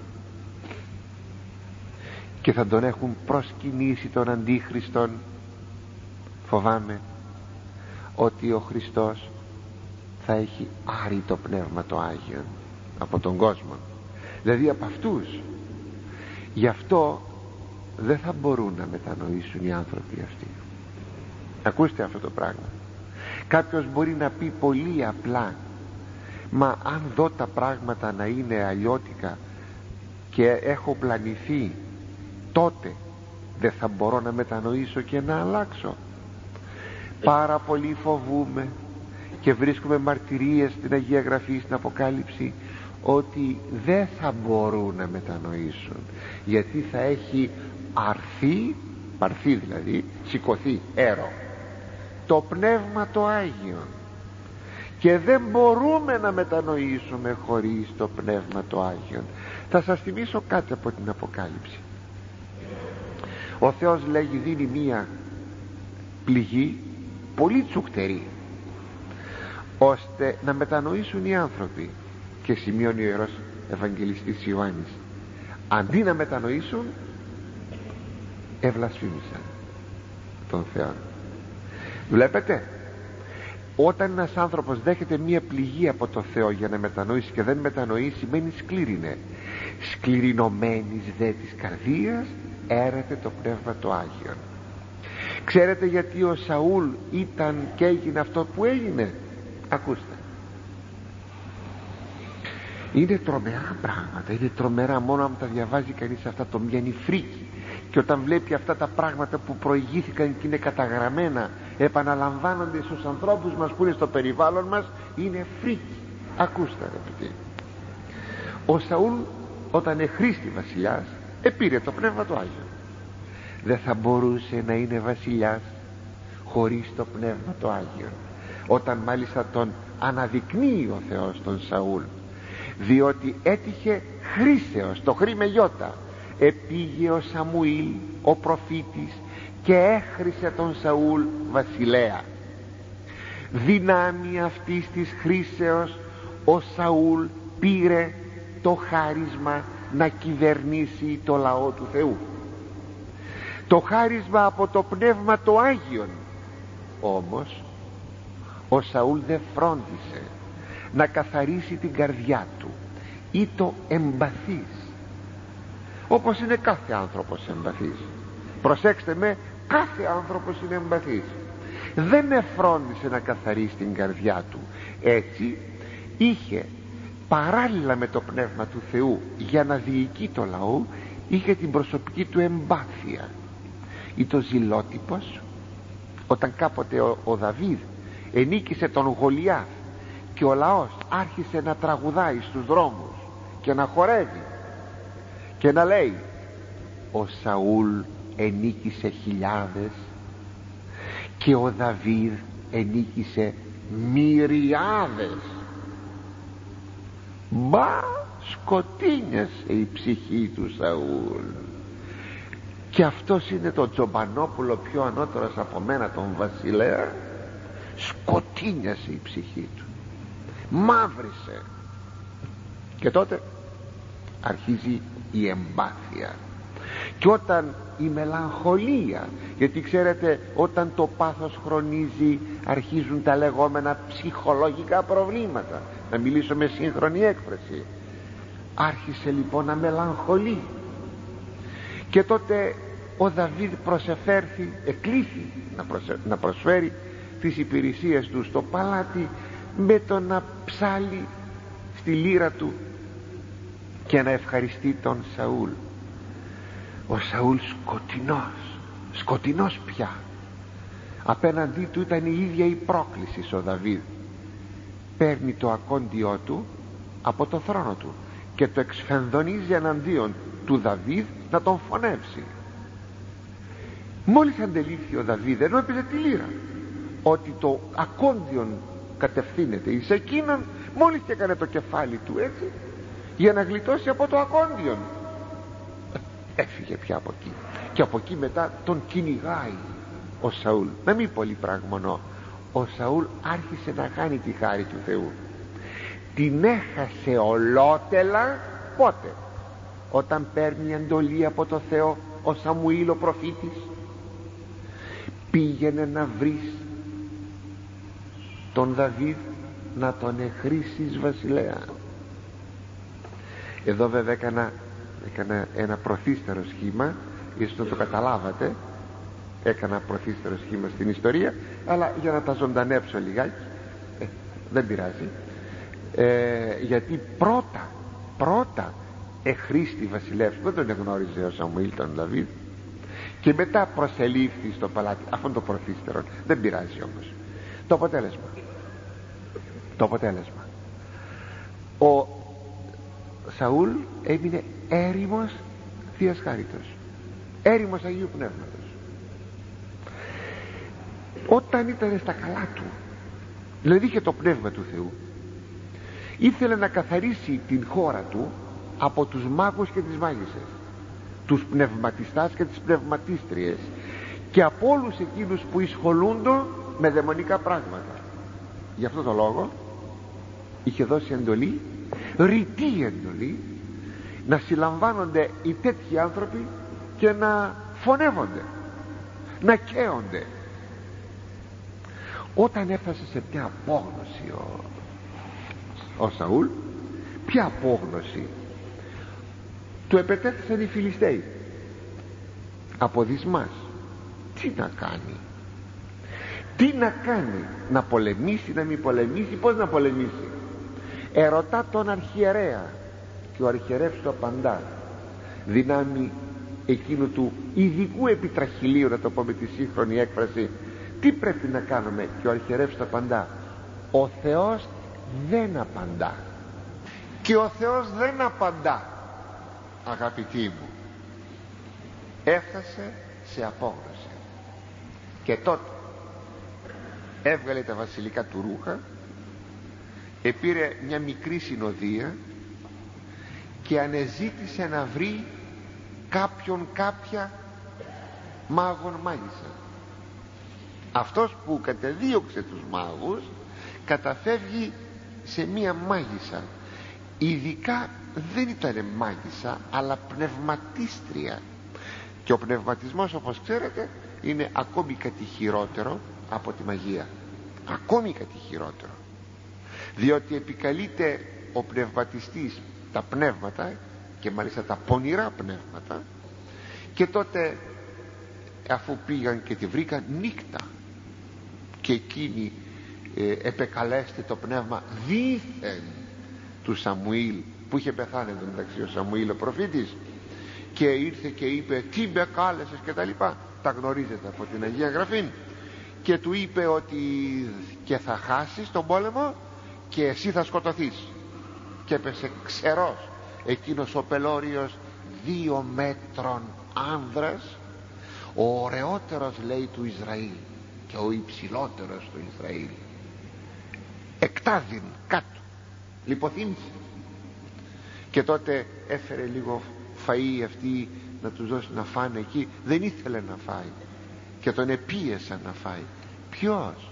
και θα τον έχουν προσκυνήσει τον Αντίχριστον, φοβάμαι ότι ο Χριστός θα έχει άρει το πνεύμα το Άγιο από τον κόσμο, δηλαδή από αυτούς. Γι' αυτό δεν θα μπορούν να μετανοήσουν οι άνθρωποι αυτοί. Ακούστε αυτό το πράγμα. Κάποιος μπορεί να πει πολύ απλά, μα αν δω τα πράγματα να είναι αλλιώτικα και έχω πλανηθεί, τότε δεν θα μπορώ να μετανοήσω και να αλλάξω? Πάρα πολύ φοβούμε και βρίσκουμε μαρτυρίες στην Αγία Γραφή, στην Αποκάλυψη, ότι δεν θα μπορούν να μετανοήσουν, γιατί θα έχει αρθεί, πάρθει δηλαδή, σηκωθεί, έρο, το Πνεύμα το Άγιο, και δεν μπορούμε να μετανοήσουμε χωρίς το Πνεύμα το Άγιο. Θα σας θυμίσω κάτι από την Αποκάλυψη. Ο Θεός λέγει, δίνει μία πληγή πολύ τσουκτερή, ώστε να μετανοήσουν οι άνθρωποι, και σημειώνει ο Ιερός Ευαγγελιστής Ιωάννης, αντί να μετανοήσουν, ευλασφήμισαν τον Θεό. Βλέπετε, Όταν ένας άνθρωπος δέχεται μία πληγή από το Θεό για να μετανοήσει και δεν μετανοεί, σημαίνει σκλήρινε. Σκληρινωμένης δε της καρδίας έρεται το Πνεύμα το Άγιον. Ξέρετε γιατί ο Σαούλ ήταν και έγινε αυτό που έγινε? Ακούστε, είναι τρομερά πράγματα, είναι τρομερά. Μόνο αν τα διαβάζει κανείς αυτά το μοιαίνει φρίκι. Και όταν βλέπει αυτά τα πράγματα που προηγήθηκαν και είναι καταγραμμένα, επαναλαμβάνονται στους ανθρώπους μας που είναι στο περιβάλλον μας, είναι φρίκι. Ακούστε ρε παιδί, ο Σαούλ όταν εχρήστη βασιλιάς επήρε το Πνεύμα του Άγιο. Δεν θα μπορούσε να είναι βασιλιάς χωρίς το Πνεύμα το Άγιο. Όταν μάλιστα τον αναδεικνύει ο Θεός τον Σαούλ, διότι έτυχε χρήσεως, το χρή με γιώτα, επήγε ο Σαμουήλ ο προφήτης και έχρισε τον Σαούλ βασιλέα. Δυνάμει αυτής της χρήσεως ο Σαούλ πήρε το χάρισμα να κυβερνήσει το λαό του Θεού, το χάρισμα από το Πνεύμα το Άγιον. Όμως ο Σαούλ δεν φρόντισε να καθαρίσει την καρδιά του, ή το εμπαθής, όπως είναι κάθε άνθρωπος εμπαθής. Προσέξτε με, κάθε άνθρωπος είναι εμπαθής. Δεν εφρόντισε να καθαρίσει την καρδιά του. Έτσι είχε παράλληλα με το Πνεύμα του Θεού για να διοικεί το λαό, είχε την προσωπική του εμπάθεια. Ή το ζηλότυπος, όταν κάποτε ο, ο Δαβίδ ενίκησε τον Γολιάθ και ο λαός άρχισε να τραγουδάει στους δρόμους και να χορεύει και να λέει ο Σαούλ ενίκησε χιλιάδες και ο Δαβίδ ενίκησε μυριάδες. Μα σκοτίνιασε η ψυχή του Σαούλ. Και αυτός είναι το Τζομπανόπουλο πιο ανώτερος από μένα, τον βασιλέα. Σκοτίνιασε η ψυχή του, μαύρισε. Και τότε αρχίζει η εμπάθεια. Και όταν η μελαγχολία, γιατί ξέρετε όταν το πάθος χρονίζει αρχίζουν τα λεγόμενα ψυχολογικά προβλήματα, να μιλήσω με σύγχρονη έκφραση. Άρχισε λοιπόν να μελαγχολεί και τότε ο Δαβίδ προσεφέρθη, εκλήθη να, προσε... να προσφέρει τις υπηρεσίες του στο παλάτι, με το να ψάλει στη λύρα του και να ευχαριστεί τον Σαούλ. Ο Σαούλ σκοτεινός, σκοτεινός πια. Απέναντί του ήταν η ίδια η πρόκληση. Ο Δαβίδ παίρνει το ακόντιό του από το θρόνο του και το εξφενδονίζει εναντίον του Δαβίδ να τον φωνεύσει. Μόλις αντελήφθη ο Δαβίδ, ενώ έπαιζε τη λύρα, ότι το ακόντιον κατευθύνεται εις εκείνον, μόλις και έκανε το κεφάλι του έτσι για να γλιτώσει από το ακόντιον, έφυγε πια από εκεί. Και από εκεί μετά τον κυνηγάει ο Σαούλ. Να μην πολύ πραγμονώ, ο Σαούλ άρχισε να κάνει τη χάρη του Θεού. Την έχασε ολότελα πότε? Όταν παίρνει εντολή από το Θεό ο Σαμουήλ ο προφήτης, πήγαινε να βρεις τον Δαβίδ να τον εχρίσεις βασιλέα. Εδώ βέβαια έκανα, έκανα ένα προθύστερο σχήμα, ίσως να το καταλάβατε. Έκανα προθύστερο σχήμα στην ιστορία, αλλά για να τα ζωντανέψω λιγάκι, ε, δεν πειράζει, ε, γιατί πρώτα πρώτα εχρήστη βασιλεύς, δεν τον εγνώριζε ο Σαμουήλ τον Δαβίδ, και μετά προσελήφθη στο παλάτι. Αυτό το προθύστερο, δεν πειράζει όμως. Το αποτέλεσμα το αποτέλεσμα ο Σαούλ έμεινε έρημος Θείας Χάριτος, έρημος Αγίου Πνεύματος. Όταν ήταν στα καλά του, δηλαδή είχε το Πνεύμα του Θεού, ήθελε να καθαρίσει την χώρα του από τους μάγους και τις μάγισσες, τους πνευματιστάς και τις πνευματίστριες, και από όλους εκείνους που εισχολούνται με δαιμονικά πράγματα. Γι' αυτό το λόγο είχε δώσει εντολή, ρητή εντολή, να συλλαμβάνονται οι τέτοιοι άνθρωποι και να φωνεύονται, να καίονται. όταν έφτασε σε μια απόγνωση ο, ο Σαούλ, ποια απόγνωση? Του επετέθησαν οι Φιλιστέοι από δυσμάς. Τι να κάνει, τι να κάνει, να πολεμήσει, να μην πολεμήσει, πώς να πολεμήσει? Ερωτά τον αρχιερέα και ο αρχιερεύς του απαντά δυνάμει εκείνου του ειδικού επιτραχυλίου, να το πω με τη σύγχρονη έκφραση. Τι πρέπει να κάνουμε? Και ο αρχιερεύς του απαντά: ο Θεός δεν απαντά. Και ο Θεός δεν απαντά, αγαπητοί μου. Έφτασε σε απόγνωση και τότε έβγαλε τα βασιλικά του ρούχα, επήρε μια μικρή συνοδεία και ανεζήτησε να βρει κάποιον, κάποια μάγων μάγισσα. Αυτός που κατεδίωξε τους μάγους καταφεύγει σε μία μάγισσα. Ειδικά δεν ήταν μάγισσα, αλλά πνευματίστρια. Και ο πνευματισμός, όπως ξέρετε, είναι ακόμη κάτι χειρότερο από τη μαγεία. Ακόμη κάτι χειρότερο, διότι επικαλείται ο πνευματιστής τα πνεύματα, και μάλιστα τα πονηρά πνεύματα, και τότε αφού πήγαν και τη βρήκαν νύχτα, και εκείνη ε, επεκαλέστε το πνεύμα δήθεν του Σαμουήλ, που είχε πεθάνει εδώ μεταξύ ο Σαμουήλ ο προφήτης, και ήρθε και είπε τι με κάλεσες και τα λοιπά, τα γνωρίζετε από την Αγία Γραφή, και του είπε ότι και θα χάσεις τον πόλεμο και εσύ θα σκοτωθείς. Και έπεσε ξερός εκείνος ο πελώριος δύο μέτρων άνδρας, ο ωραιότερος λέει του Ισραήλ και ο υψηλότερος του Ισραήλ, εκτάδιν κάτω, λιποθύμησε. Και τότε έφερε λίγο φαΐ αυτή να τους δώσει να φάνε εκεί. Δεν ήθελε να φάει και τον επίεσαν να φάει. Ποιος?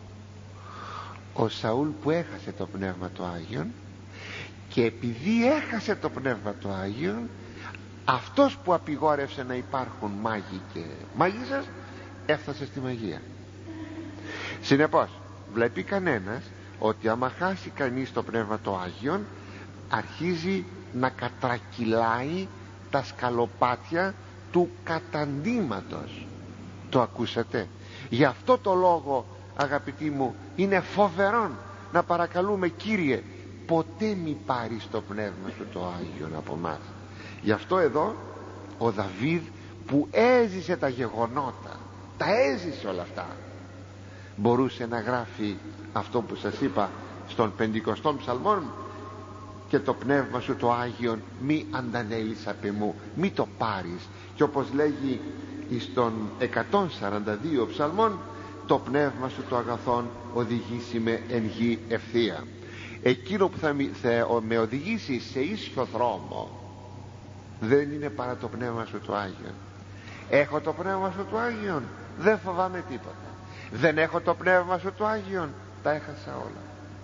Ο Σαούλ, που έχασε το Πνεύμα του Άγιον, και επειδή έχασε το Πνεύμα του Άγιον, αυτός που απειγόρευσε να υπάρχουν μάγοι και μάγισσες έφτασε στη μαγεία. Συνεπώς βλέπει κανένας ότι άμα χάσει κανείς το Πνεύμα του Άγιον, αρχίζει να κατρακυλάει τα σκαλοπάτια του καταντήματος. Το ακούσατε? Γι' αυτό το λόγο, αγαπητοί μου, είναι φοβερόν να παρακαλούμε, Κύριε, ποτέ μη πάρεις το Πνεύμα σου το Άγιον από μας. Γι' αυτό εδώ ο Δαβίδ, που έζησε τα γεγονότα, τα έζησε όλα αυτά, μπορούσε να γράφει αυτό που σας είπα στον πεντηκοστό ψαλμόν: και το Πνεύμα σου το Άγιον μη αντανέλεις απ' εμού, μη το πάρεις. Και όπως λέγει στον εκατόν σαράντα δύο ψαλμόν, το Πνεύμα σου το αγαθόν οδηγήσει με εν γη ευθεία. Εκείνο που θα με οδηγήσει σε ίσιο δρόμο δεν είναι παρά το Πνεύμα σου το Άγιον. Έχω το Πνεύμα σου το Άγιον, δεν φοβάμαι τίποτα. Δεν έχω το Πνεύμα σου το Άγιον, τα έχασα όλα.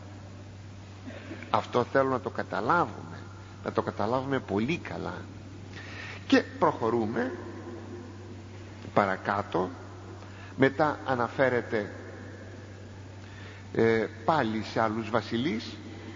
Αυτό θέλω να το καταλάβουμε, να το καταλάβουμε πολύ καλά. Και προχωρούμε παρακάτω. Μετά αναφέρεται ε, πάλι σε άλλους βασιλείς.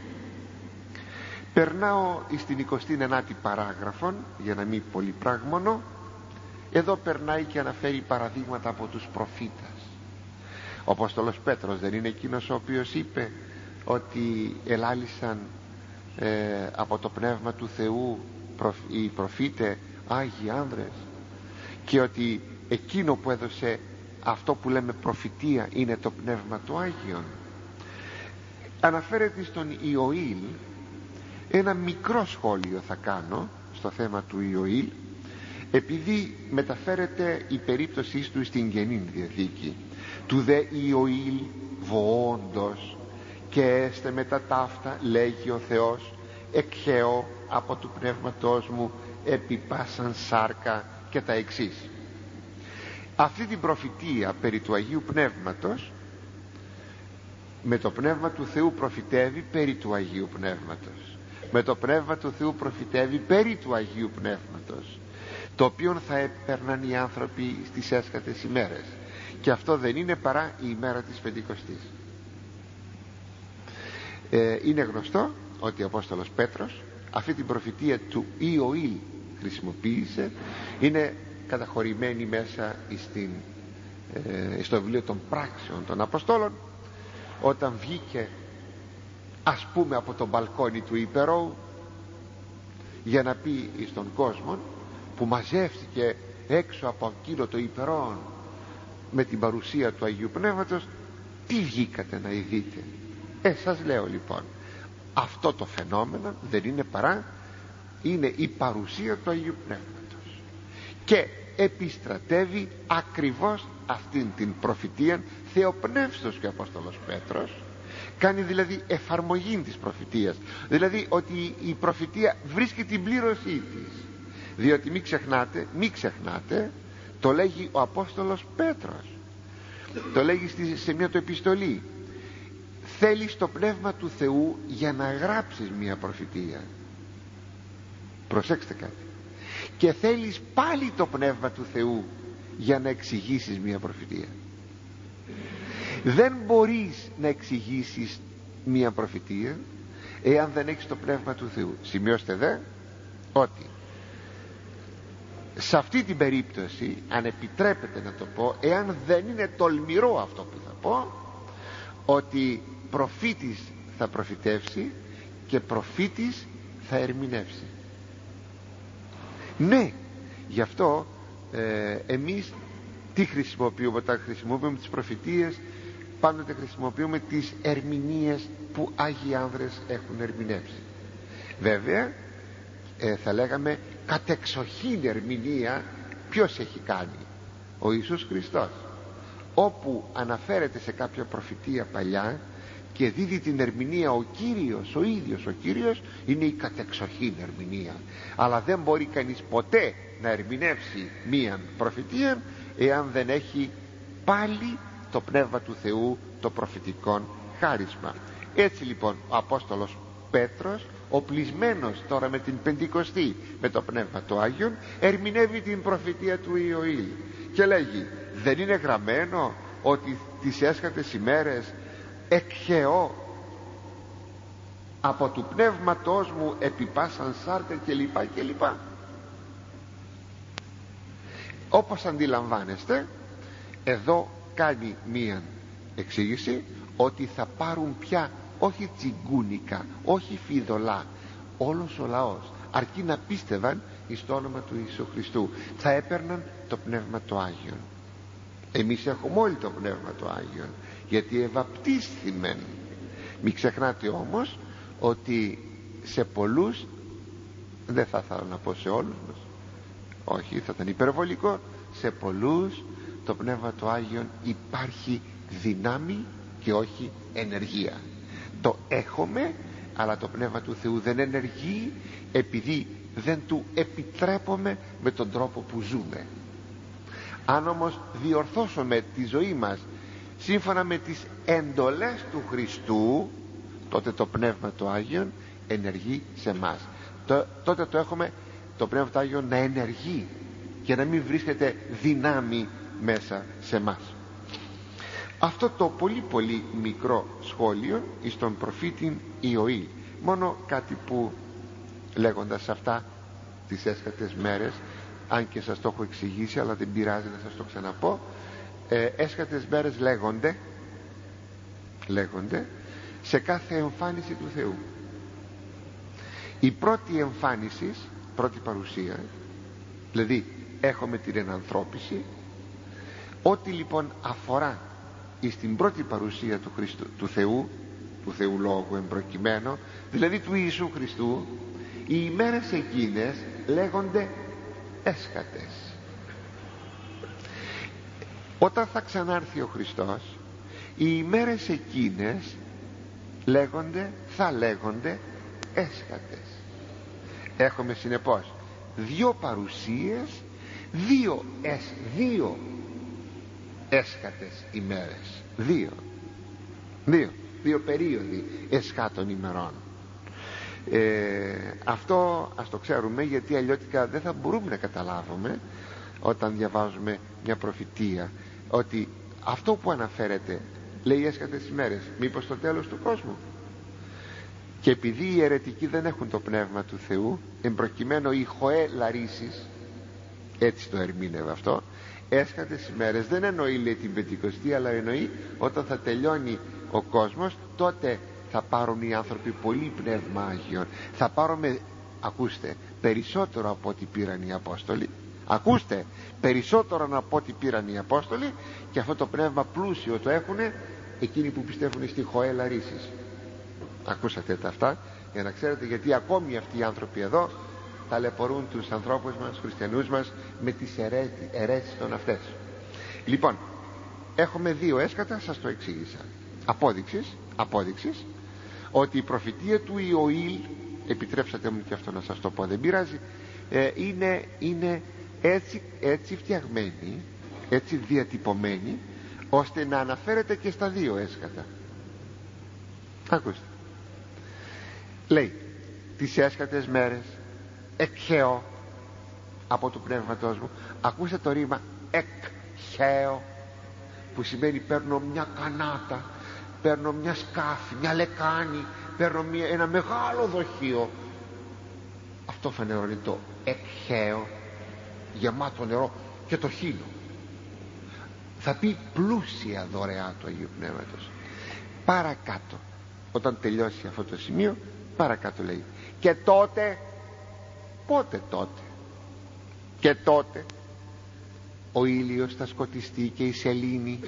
Περνάω στην εικοστή ενάτη παράγραφον, για να μην πολύ πράγμονο. Εδώ περνάει και αναφέρει παραδείγματα από τους προφήτας. Ο Απόστολος Πέτρος δεν είναι εκείνος ο οποίος είπε ότι ελάλησαν ε, από το Πνεύμα του Θεού οι προφήτε Άγιοι άνδρες, και ότι εκείνο που έδωσε αυτό που λέμε προφητεία είναι το Πνεύμα του Άγιον. Αναφέρεται στον Ιωήλ. Ένα μικρό σχόλιο θα κάνω στο θέμα του Ιωήλ, επειδή μεταφέρεται η περίπτωσή του στην Καινή Διαθήκη. Του δε Ιωήλ βοόντος και έστε μετά ταύτα, λέγει ο Θεός, εκχέω από του πνεύματός μου επί πάσαν σάρκα, και τα εξής. Αυτή την προφητεία περί του Αγίου Πνεύματος, με το Πνεύμα του Θεού προφητεύει περί του Αγίου Πνεύματος, με το Πνεύμα του Θεού προφητεύει περί του Αγίου Πνεύματος, το οποίο θα έπαιρναν οι άνθρωποι στις έσχατες ημέρες. και αυτό δεν είναι παρά η ημέρα της Πεντηκοστής. ε, είναι γνωστό ότι ο Απόστολος Πέτρος αυτή την προφητεία του Ιωήλ χρησιμοποίησε. Είναι καταχωρημένη μέσα στην, ε, στο βιβλίο των πράξεων των Αποστόλων, όταν βγήκε ας πούμε από το μπαλκόνι του Υπερώου για να πει στον κόσμο που μαζεύτηκε έξω από εκείνο το Υπερόν με την παρουσία του Αγίου Πνεύματος, τι βγήκατε να ειδείτε? Ε, σας λέω λοιπόν, αυτό το φαινόμενο δεν είναι παρά, είναι η παρουσία του Αγίου Πνεύματος, και επιστρατεύει ακριβώς αυτήν την προφητεία θεοπνεύστος και ο Απόστολος Πέτρος. Κάνει δηλαδή εφαρμογή της προφητείας, δηλαδή ότι η προφητεία βρίσκει την πλήρωσή της, διότι μην ξεχνάτε, μην ξεχνάτε το λέγει ο Απόστολος Πέτρος, το λέγει σε μια του επιστολή, θέλεις το Πνεύμα του Θεού για να γράψεις μια προφητεία. Προσέξτε κάτι, και θέλεις πάλι το Πνεύμα του Θεού για να εξηγήσεις μια προφητεία. Δεν μπορείς να εξηγήσεις μια προφητεία εάν δεν έχεις το Πνεύμα του Θεού. Σημειώστε δε ότι σε αυτή την περίπτωση, αν επιτρέπετε να το πω, εάν δεν είναι τολμηρό αυτό που θα πω, ότι προφήτης θα προφητεύσει και προφήτης θα ερμηνεύσει. Ναι, γι' αυτό ε, εμείς τι χρησιμοποιούμε? Όταν χρησιμοποιούμε τις προφητείες, πάντοτε χρησιμοποιούμε τις ερμηνείες που Άγιοι άνδρες έχουν ερμηνεύσει. Βέβαια ε, θα λέγαμε κατεξοχήν ερμηνεία ποιος έχει κάνει? Ο Ιησούς Χριστός, όπου αναφέρεται σε κάποια προφητεία παλιά και δίδει την ερμηνεία ο Κύριος, ο ίδιος ο Κύριος, είναι η κατεξοχήν ερμηνεία. Αλλά δεν μπορεί κανείς ποτέ να ερμηνεύσει μία προφητεία εάν δεν έχει πάλι το Πνεύμα του Θεού, το προφητικό χάρισμα. Έτσι λοιπόν ο Απόστολος Πέτρος, οπλισμένος τώρα με την Πεντηκοστή με το Πνεύμα του Άγιον, ερμηνεύει την προφητεία του Ιωήλ και λέγει, δεν είναι γραμμένο ότι τις έσχατες ημέρες εκχεώ από του πνεύματός μου επιπάσαν σάρκα κλπ κλπ. Όπως αντιλαμβάνεστε, εδώ κάνει μία εξήγηση ότι θα πάρουν πια όχι τσιγκούνικα, όχι φιδωλά, όλος ο λαός, αρκεί να πίστευαν εις το όνομα του Ιησού Χριστού, θα έπαιρναν το Πνεύμα το Άγιον. Εμείς έχουμε όλοι το Πνεύμα το Άγιον, γιατί ευαπτίσθημεν. Μην ξεχνάτε όμως ότι σε πολλούς, δεν θα ήθελα να πω σε όλους μας, όχι, θα ήταν υπερβολικό, σε πολλούς το Πνεύμα το Άγιον υπάρχει δυνάμει και όχι ενεργεία. Το έχουμε, αλλά το Πνεύμα του Θεού δεν ενεργεί, επειδή δεν του επιτρέπουμε με τον τρόπο που ζούμε. Αν όμως διορθώσουμε τη ζωή μας σύμφωνα με τις εντολές του Χριστού, τότε το Πνεύμα το Άγιον ενεργεί σε μας. Τότε το έχουμε το Πνεύμα το Άγιον να ενεργεί και να μην βρίσκεται δυνάμει μέσα σε μας. Αυτό το πολύ πολύ μικρό σχόλιο εις τον προφήτη Ιωήλ, μόνο κάτι που λέγοντας αυτά τις έσχατες μέρες, αν και σας το έχω εξηγήσει αλλά δεν πειράζει να σας το ξαναπώ, ε, έσχατες μέρες λέγονται λέγονται σε κάθε εμφάνιση του Θεού. Η πρώτη εμφάνιση, πρώτη παρουσία, δηλαδή έχουμε την ενανθρώπιση, ό,τι λοιπόν αφορά στην πρώτη παρουσία του, Χριστού, του Θεού, του Θεού Λόγου εμπροκειμένου, δηλαδή του Ιησού Χριστού, οι ημέρες εκείνες λέγονται έσχατες. Όταν θα ξανάρθει ο Χριστός, οι ημέρες εκείνες λέγονται, θα λέγονται έσχατες. Έχουμε συνεπώς δύο παρουσίες, δύο, εσ, δύο έσχατες ημέρες, δύο δύο, δύο περίοδοι εσχάτων ημερών. ε, αυτό ας το ξέρουμε, γιατί αλλιώτικα δεν θα μπορούμε να καταλάβουμε όταν διαβάζουμε μια προφητεία ότι αυτό που αναφέρεται, λέει έσχατες ημέρες, μήπως το τέλος του κόσμου? Και επειδή οι αιρετικοί δεν έχουν το πνεύμα του Θεού, εμπροκειμένου οι χοέ λαρίσεις, έτσι το ερμήνευε αυτό, έσχατες ημέρες δεν εννοεί, λέει, την Πεντηκοστή, αλλά εννοεί όταν θα τελειώνει ο κόσμος, τότε θα πάρουν οι άνθρωποι πολύ πνεύμα Άγιον. Θα πάρουμε, ακούστε, περισσότερο από ό,τι πήραν οι Απόστολοι. Ακούστε, περισσότερο από ό,τι πήραν οι Απόστολοι, και αυτό το πνεύμα πλούσιο το έχουν εκείνοι που πιστεύουν στη χοέ λαρίσεις. Ακούσατε τα αυτά, για να ξέρετε, γιατί ακόμη αυτοί οι άνθρωποι εδώ ταλαιπωρούν τους ανθρώπους μας, χριστιανούς μας, με τις αιρέσεις των αυτές. Λοιπόν, έχουμε δύο έσκατα, σας το εξήγησα. Απόδειξης, απόδειξης ότι η προφητεία του Ιωήλ, επιτρέψατε μου και αυτό να σας το πω, δεν πειράζει, ε, είναι, είναι έτσι, έτσι φτιαγμένη, έτσι διατυπωμένη, ώστε να αναφέρεται και στα δύο έσκατα. Ακούστε, λέει, τις έσκατες μέρες εκχέω από του πνεύματός μου. Ακούστε το ρήμα εκχέω, που σημαίνει παίρνω μια κανάτα, παίρνω μια σκάφη, μια λεκάνη, παίρνω μια, ένα μεγάλο δοχείο. Αυτό φανερώνει το εκχέω, γεμάτο νερό, και το χείλο. Θα πει πλούσια δωρεά του Αγίου Πνεύματος. Παρακάτω, όταν τελειώσει αυτό το σημείο, παρακάτω λέει, και τότε, πότε τότε, και τότε ο ήλιος θα σκοτιστεί και η σελήνη,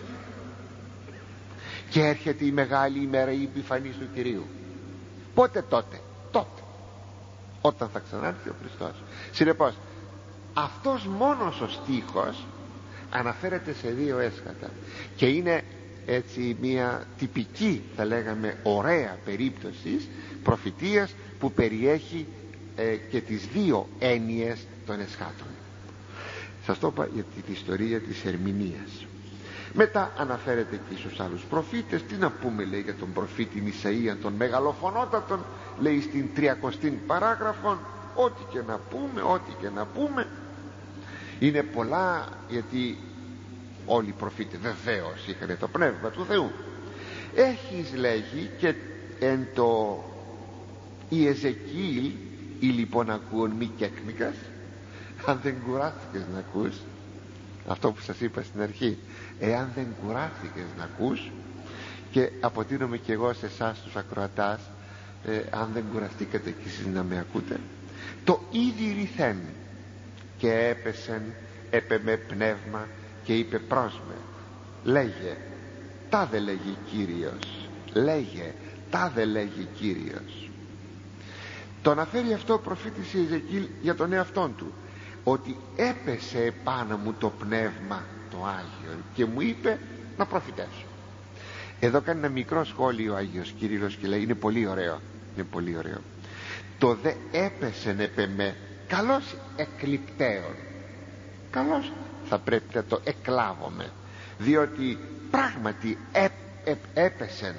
και έρχεται η μεγάλη ημέρα, η επιφανής του Κυρίου. Πότε τότε? Τότε, όταν θα ξανάρθει ο Χριστός. Συνεπώς, αυτός μόνος ο στίχος αναφέρεται σε δύο έσκατα, και είναι έτσι μια τυπική, θα λέγαμε ωραία περίπτωση προφητείας που περιέχει ε, και τις δύο έννοιες των εσχάτων. Σας το είπα για την ιστορία της ερμηνείας. Μετά αναφέρεται και στους άλλους προφήτες. Τι να πούμε, λέει, για τον προφήτη Ισαΐα, τον μεγαλοφωνότατον, λέει στην τριακοστή παράγραφον, ό,τι και να πούμε, ό,τι και να πούμε. Είναι πολλά, γιατί όλοι οι προφήτες βεβαίως είχαν το πνεύμα του Θεού. Έχεις, λέγει, και εν το η Εζεκίλ, ή λοιπόν ακούων μη κέκνικας. Αν δεν κουράστηκες να ακούς αυτό που σας είπα στην αρχή, εάν δεν κουράστηκες να ακούς, και αποτείνομαι και εγώ σε εσάς τους ακροατάς, ε, αν δεν κουραστήκατε κι εσείς να με ακούτε, το ήδη ρηθέν, και έπεσεν, έπε με πνεύμα και είπε προς με, λέγε, τάδε λέγει Κύριος, λέγε, τάδε λέγει Κύριος. Το αναφέρει αυτό ο προφήτης Ιεζεκίλ για τον εαυτόν του, ότι έπεσε επάνω μου το πνεύμα το Άγιο και μου είπε να προφητεύσω. Εδώ κάνει ένα μικρό σχόλιο ο Άγιος Κύριλλος και λέει, είναι πολύ ωραίο, είναι πολύ ωραίο. Το δε έπεσεν επ' εμέ, καλώς εκλειπτέων, καλώς θα πρέπει να το εκλάβουμε, διότι πράγματι έ, έ, έπεσεν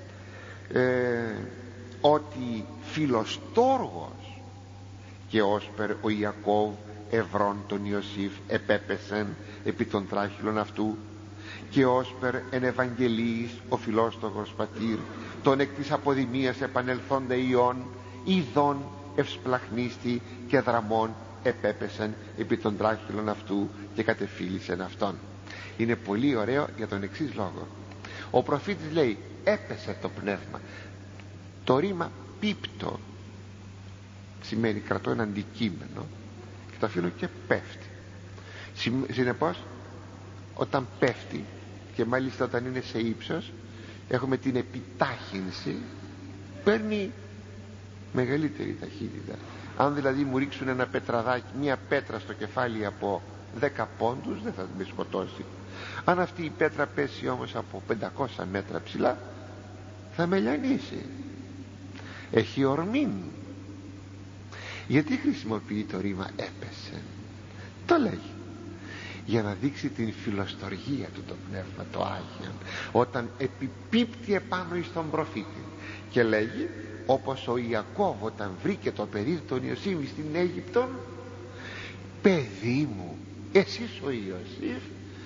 ε, ότι φιλοστόργος και όσπερ ο Ιακώβ ευρών τον Ιωσήφ επέπεσεν επί των τράχυλων αυτού, και όσπερ εν Ευαγγελίης ο φιλόστογος πατήρ τον εκ της αποδημίας επανελθόνται ιών ειδών ευσπλαχνίστη και δραμών επέπεσεν επί των τράχυλων αυτού και κατεφύλισεν αυτόν. Είναι πολύ ωραίο για τον εξής λόγο. Ο προφήτης λέει έπεσε το πνεύμα. Το ρήμα πίπτο σημαίνει κρατώ ένα αντικείμενο και το αφήνω και πέφτει. Συνεπώς όταν πέφτει, και μάλιστα όταν είναι σε ύψος, έχουμε την επιτάχυνση, παίρνει μεγαλύτερη ταχύτητα. Αν δηλαδή μου ρίξουν ένα πετραδάκι, μια πέτρα στο κεφάλι από δέκα πόντους, δεν θα με σκοτώσει. Αν αυτή η πέτρα πέσει όμως από πεντακόσια μέτρα ψηλά, θα με λιανίσει. Έχει ορμήν. Γιατί χρησιμοποιεί το ρήμα έπεσε? Το λέγει για να δείξει την φιλοστοργία του το πνεύμα το Άγιο, όταν επιπίπτει επάνω εις τον προφήτη, και λέγει όπως ο Ιακώβ όταν βρήκε το παιδί τον Ιωσήφ στην Αίγυπτον, παιδί μου, εσείς ο Ιωσήφ,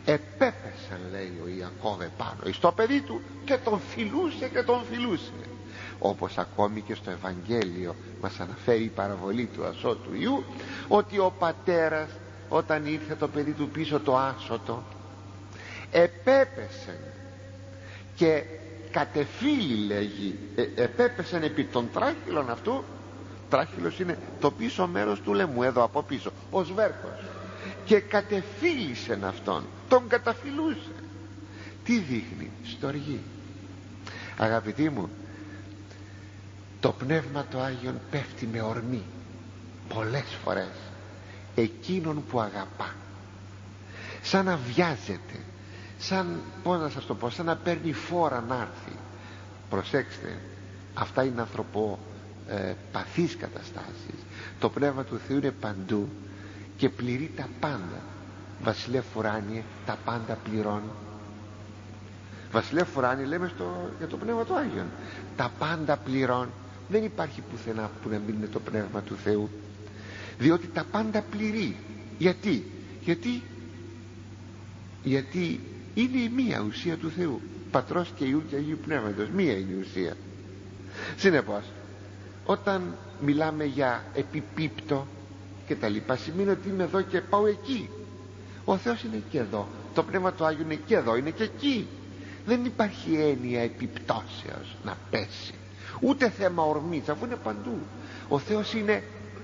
επέπεσαν, λέει ο Ιακώβ, επάνω εις το παιδί του και τον φιλούσε και τον φιλούσε, όπως ακόμη και στο Ευαγγέλιο μας αναφέρει η παραβολή του ασώτου Ιού, ότι ο πατέρας όταν ήρθε το παιδί του πίσω το άσωτο, επέπεσαν και κατεφύλι, λέγει, ε, επέπεσαν επί των τράχυλων αυτού. Τράχυλος είναι το πίσω μέρος του λαιμού, εδώ από πίσω, ο σβέρκος, και κατεφύλισεν αυτόν, τον καταφυλούσε. Τι δείχνει? στοργή. Αγαπητοί μου, το Πνεύμα το Άγιον πέφτει με ορμή πολλές φορές εκείνον που αγαπά, σαν να βιάζεται, σαν, πώς να σας το πω, σαν να παίρνει φόρα να έρθει. Προσέξτε, αυτά είναι ανθρωπο ε, παθείς καταστάσεις. Το Πνεύμα του Θεού είναι παντού και πληρεί τα πάντα. Βασιλεύ Ουράνιε, τα πάντα πληρώνει. Βασιλεύ Ουράνιε λέμε στο, για το Πνεύμα του Άγιον, τα πάντα πληρώνει. Δεν υπάρχει πουθενά που να μην είναι το Πνεύμα του Θεού, διότι τα πάντα πληρεί. Γιατί? Γιατί, γιατί είναι η μία ουσία του Θεού, Πατρός και Υιού και Αγίου Πνεύματος. Μία είναι η ουσία. Συνεπώς, όταν μιλάμε για επιπίπτω και τα λοιπά, σημαίνει ότι είμαι εδώ και πάω εκεί. Ο Θεός είναι και εδώ, το Πνεύμα του Άγιου είναι και εδώ, είναι και εκεί. Δεν υπάρχει έννοια επιπτώσεως να πέσει, ούτε θέμα ορμής, αφού είναι παντού. Ο Θεός είναι,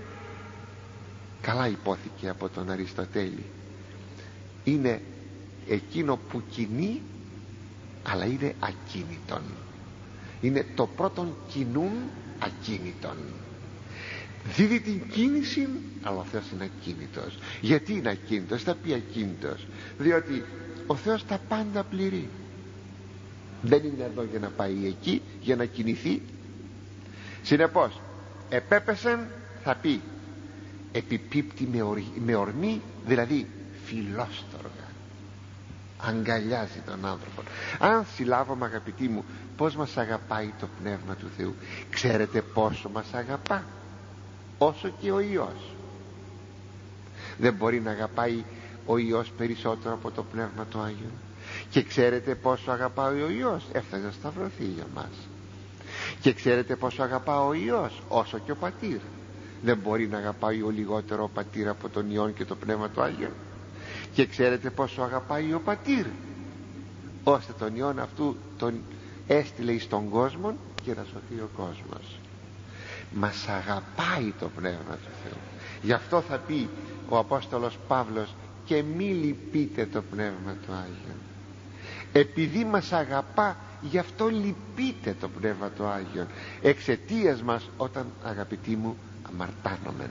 καλά υπόθηκε από τον Αριστοτέλη, είναι εκείνο που κινεί αλλά είναι ακίνητον. Είναι το πρώτον κινούν ακίνητον. Δίδει την κίνηση, αλλά ο Θεός είναι ακίνητος. Γιατί είναι ακίνητος? Θα πει ακίνητος διότι ο Θεός τα πάντα πληρεί. Δεν είναι εδώ για να πάει εκεί, για να κινηθεί. Συνεπώς, επέπεσεν, θα πει επιπίπτει με, ορ, με ορμή, δηλαδή φιλόστοργα, αγκαλιάζει τον άνθρωπο. Αν συλλάβουμε, αγαπητοί μου, πως μας αγαπάει το Πνεύμα του Θεού, ξέρετε πόσο μας αγαπά? Όσο και ο Υιός. Δεν μπορεί να αγαπάει ο Υιός περισσότερο από το Πνεύμα του Άγιο? Και ξέρετε πόσο αγαπάει ο Υιός? Έφτασε να σταυρωθεί για μας. Και ξέρετε πόσο αγαπά ο Υιός? Όσο και ο Πατήρ. Δεν μπορεί να αγαπάει ο λιγότερο ο Πατήρ από τον Υιόν και το Πνεύμα του Άγιο. Και ξέρετε πόσο αγαπάει ο Πατήρ, ώστε τον Υιόν αυτού τον έστειλε εις τον κόσμο και να σωθεί ο κόσμος. Μας αγαπάει το Πνεύμα του Θεού. Γι' αυτό θα πει ο Απόστολος Παύλος, και μη λυπείτε το Πνεύμα του Άγιο. Επειδή μας αγαπά, γι' αυτό λυπείτε το Πνεύμα του Άγιο, εξαιτίας μας, όταν, αγαπητοί μου, αμαρτάνομεν.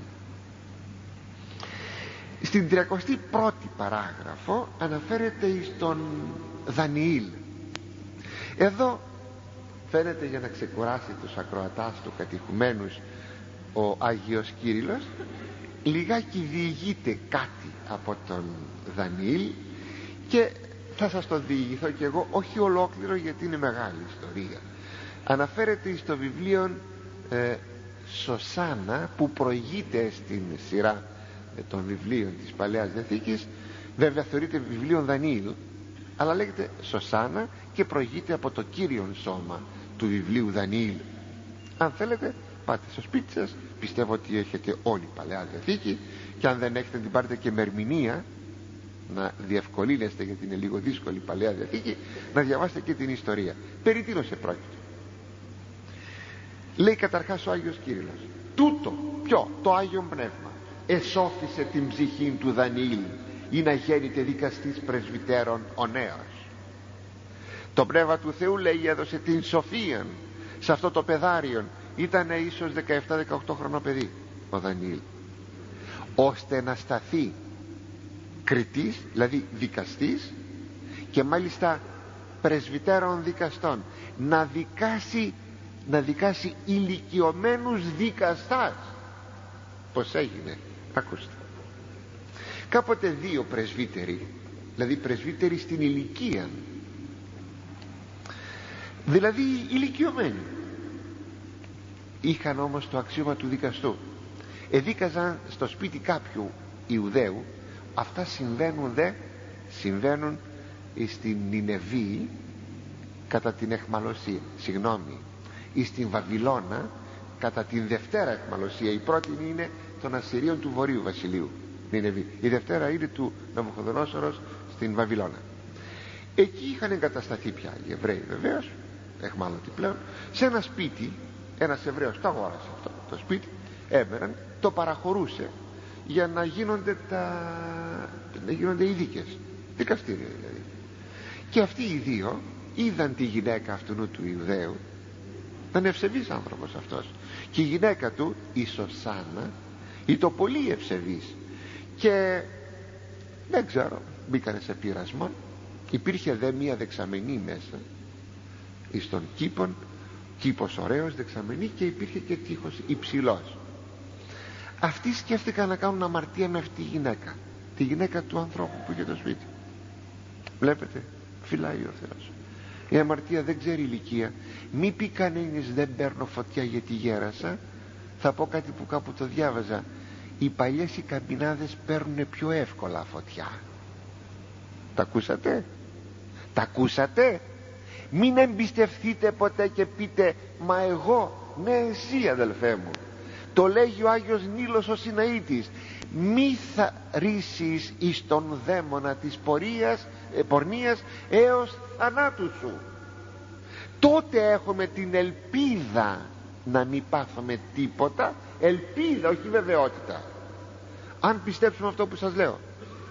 Στην τριακοστή πρώτη παράγραφο αναφέρεται εις τον Δανιήλ. Εδώ φαίνεται, για να ξεκουράσει τους ακροατάς του κατηχουμένους, ο Άγιος Κύριλλος λιγάκι διηγείται κάτι από τον Δανιήλ, και θα σας το διηγηθώ και εγώ, όχι ολόκληρο γιατί είναι μεγάλη ιστορία. Αναφέρεται στο βιβλίο ε, Σωσάνα, που προηγείται στην σειρά των βιβλίων της Παλαιάς Διαθήκης. Βέβαια θεωρείται βιβλίο Δανιήλ, αλλά λέγεται Σωσάνα και προηγείται από το κύριον σώμα του βιβλίου Δανιήλ. Αν θέλετε, πάτε στο σπίτι σας, πιστεύω ότι έχετε όλη Παλαιά Διαθήκη, και αν δεν έχετε, την πάρετε και με ερμηνεία, να διευκολύνεστε, γιατί είναι λίγο δύσκολη η Παλαιά Διαθήκη, να διαβάσετε και την ιστορία. Περί τίνος επρόκειτο? Λέει καταρχάς ο Άγιος Κύριλλος, τούτο, ποιο? Το Άγιον Πνεύμα εσώφισε την ψυχή του Δανιήλ, ή να γέννηται δικαστής πρεσβυτέρων ο νέος. Το Πνεύμα του Θεού, λέει, έδωσε την σοφία σε αυτό το παιδάριον. Ήταν ίσως δεκαεπτά δεκαοκτώ χρονό παιδί ο Δανιήλ, ώστε να σταθεί κριτής, δηλαδή δικαστής, και μάλιστα πρεσβυτέρων δικαστών, να δικάσει, να δικάσει ηλικιωμένους δικαστάς. Πως έγινε? Ακούστε. Κάποτε δύο πρεσβύτεροι, δηλαδή πρεσβύτεροι στην ηλικία, δηλαδή ηλικιωμένοι, είχαν όμως το αξίωμα του δικαστού. Εδίκαζαν στο σπίτι κάποιου Ιουδαίου. Αυτά συμβαίνουν δε συμβαίνουν στην Νινεβή κατά την εχμαλωσία, συγγνώμη, ή στην Βαβυλώνα κατά την δευτέρα εχμαλωσία. Η πρώτη είναι των Ασσυρίων του Βορείου Βασιλείου, Νινεβή. Η δευτέρα είναι του Ναβουχοδονόσορος στην Βαβυλώνα. Εκεί είχαν εγκατασταθεί πια οι Εβραίοι, βεβαίως εχμάλωτοι πλέον, σε ένα σπίτι. Ένας Εβραίος το αγόρασε αυτό το σπίτι, έμεραν, το παραχωρούσε για να γίνονται τα να γίνονται οι δίκες, δικαστήρια δηλαδή. Και αυτοί οι δύο είδαν τη γυναίκα αυτού του Ιουδαίου, ήταν ευσεβής άνθρωπος αυτός, και η γυναίκα του, η Σωσάνα, ήταν πολύ ευσεβής, και δεν ξέρω, μπήκανε σε πειρασμό. Υπήρχε δε μία δεξαμενή μέσα εις των κήπων, κήπος ωραίος, δεξαμενή, και υπήρχε και τείχος υψηλός. Αυτοί σκέφτηκαν να κάνουν αμαρτία με αυτή τη γυναίκα, τη γυναίκα του ανθρώπου που είχε το σπίτι. Βλέπετε, φυλάει ο Θεός. Η αμαρτία δεν ξέρει ηλικία. Μη πει κανένας δεν παίρνω φωτιά γιατί γέρασα. Θα πω κάτι που κάπου το διάβαζα. Οι παλιές οι καμπινάδες παίρνουν πιο εύκολα φωτιά. Τα ακούσατε? Τα ακούσατε? Μην εμπιστευτείτε ποτέ και πείτε μα εγώ. Ναι, εσύ αδελφέ μου. Το λέγει ο Άγιος Νίλος ο Σιναήτης. Μη θα ρίσεις εις τον δαίμονα της πορείας, ε, πορνείας έως θανάτου σου. Τότε έχουμε την ελπίδα να μην πάθουμε τίποτα. Ελπίδα, όχι βεβαιότητα. Αν πιστέψουμε αυτό που σας λέω,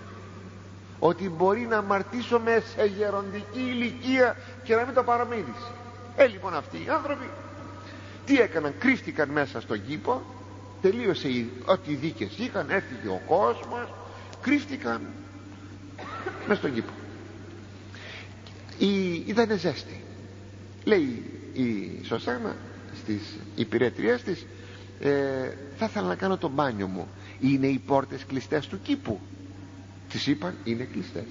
ότι μπορεί να αμαρτήσουμε σε γεροντική ηλικία και να μην το παραμείνεις. Ε, λοιπόν, αυτοί οι άνθρωποι τι έκαναν? Κρύφτηκαν μέσα στον κήπο. Τελείωσε η, ό,τι δίκες είχαν, έφυγε ο κόσμος, κρύφτηκαν μέσα στον κήπο. Η, ήτανε ζέστη. Λέει η Σωσάνα στις υπηρέτριές της, ε, θα ήθελα να κάνω το μπάνιο μου. Είναι οι πόρτες κλειστές του κήπου? Της είπαν είναι κλειστές.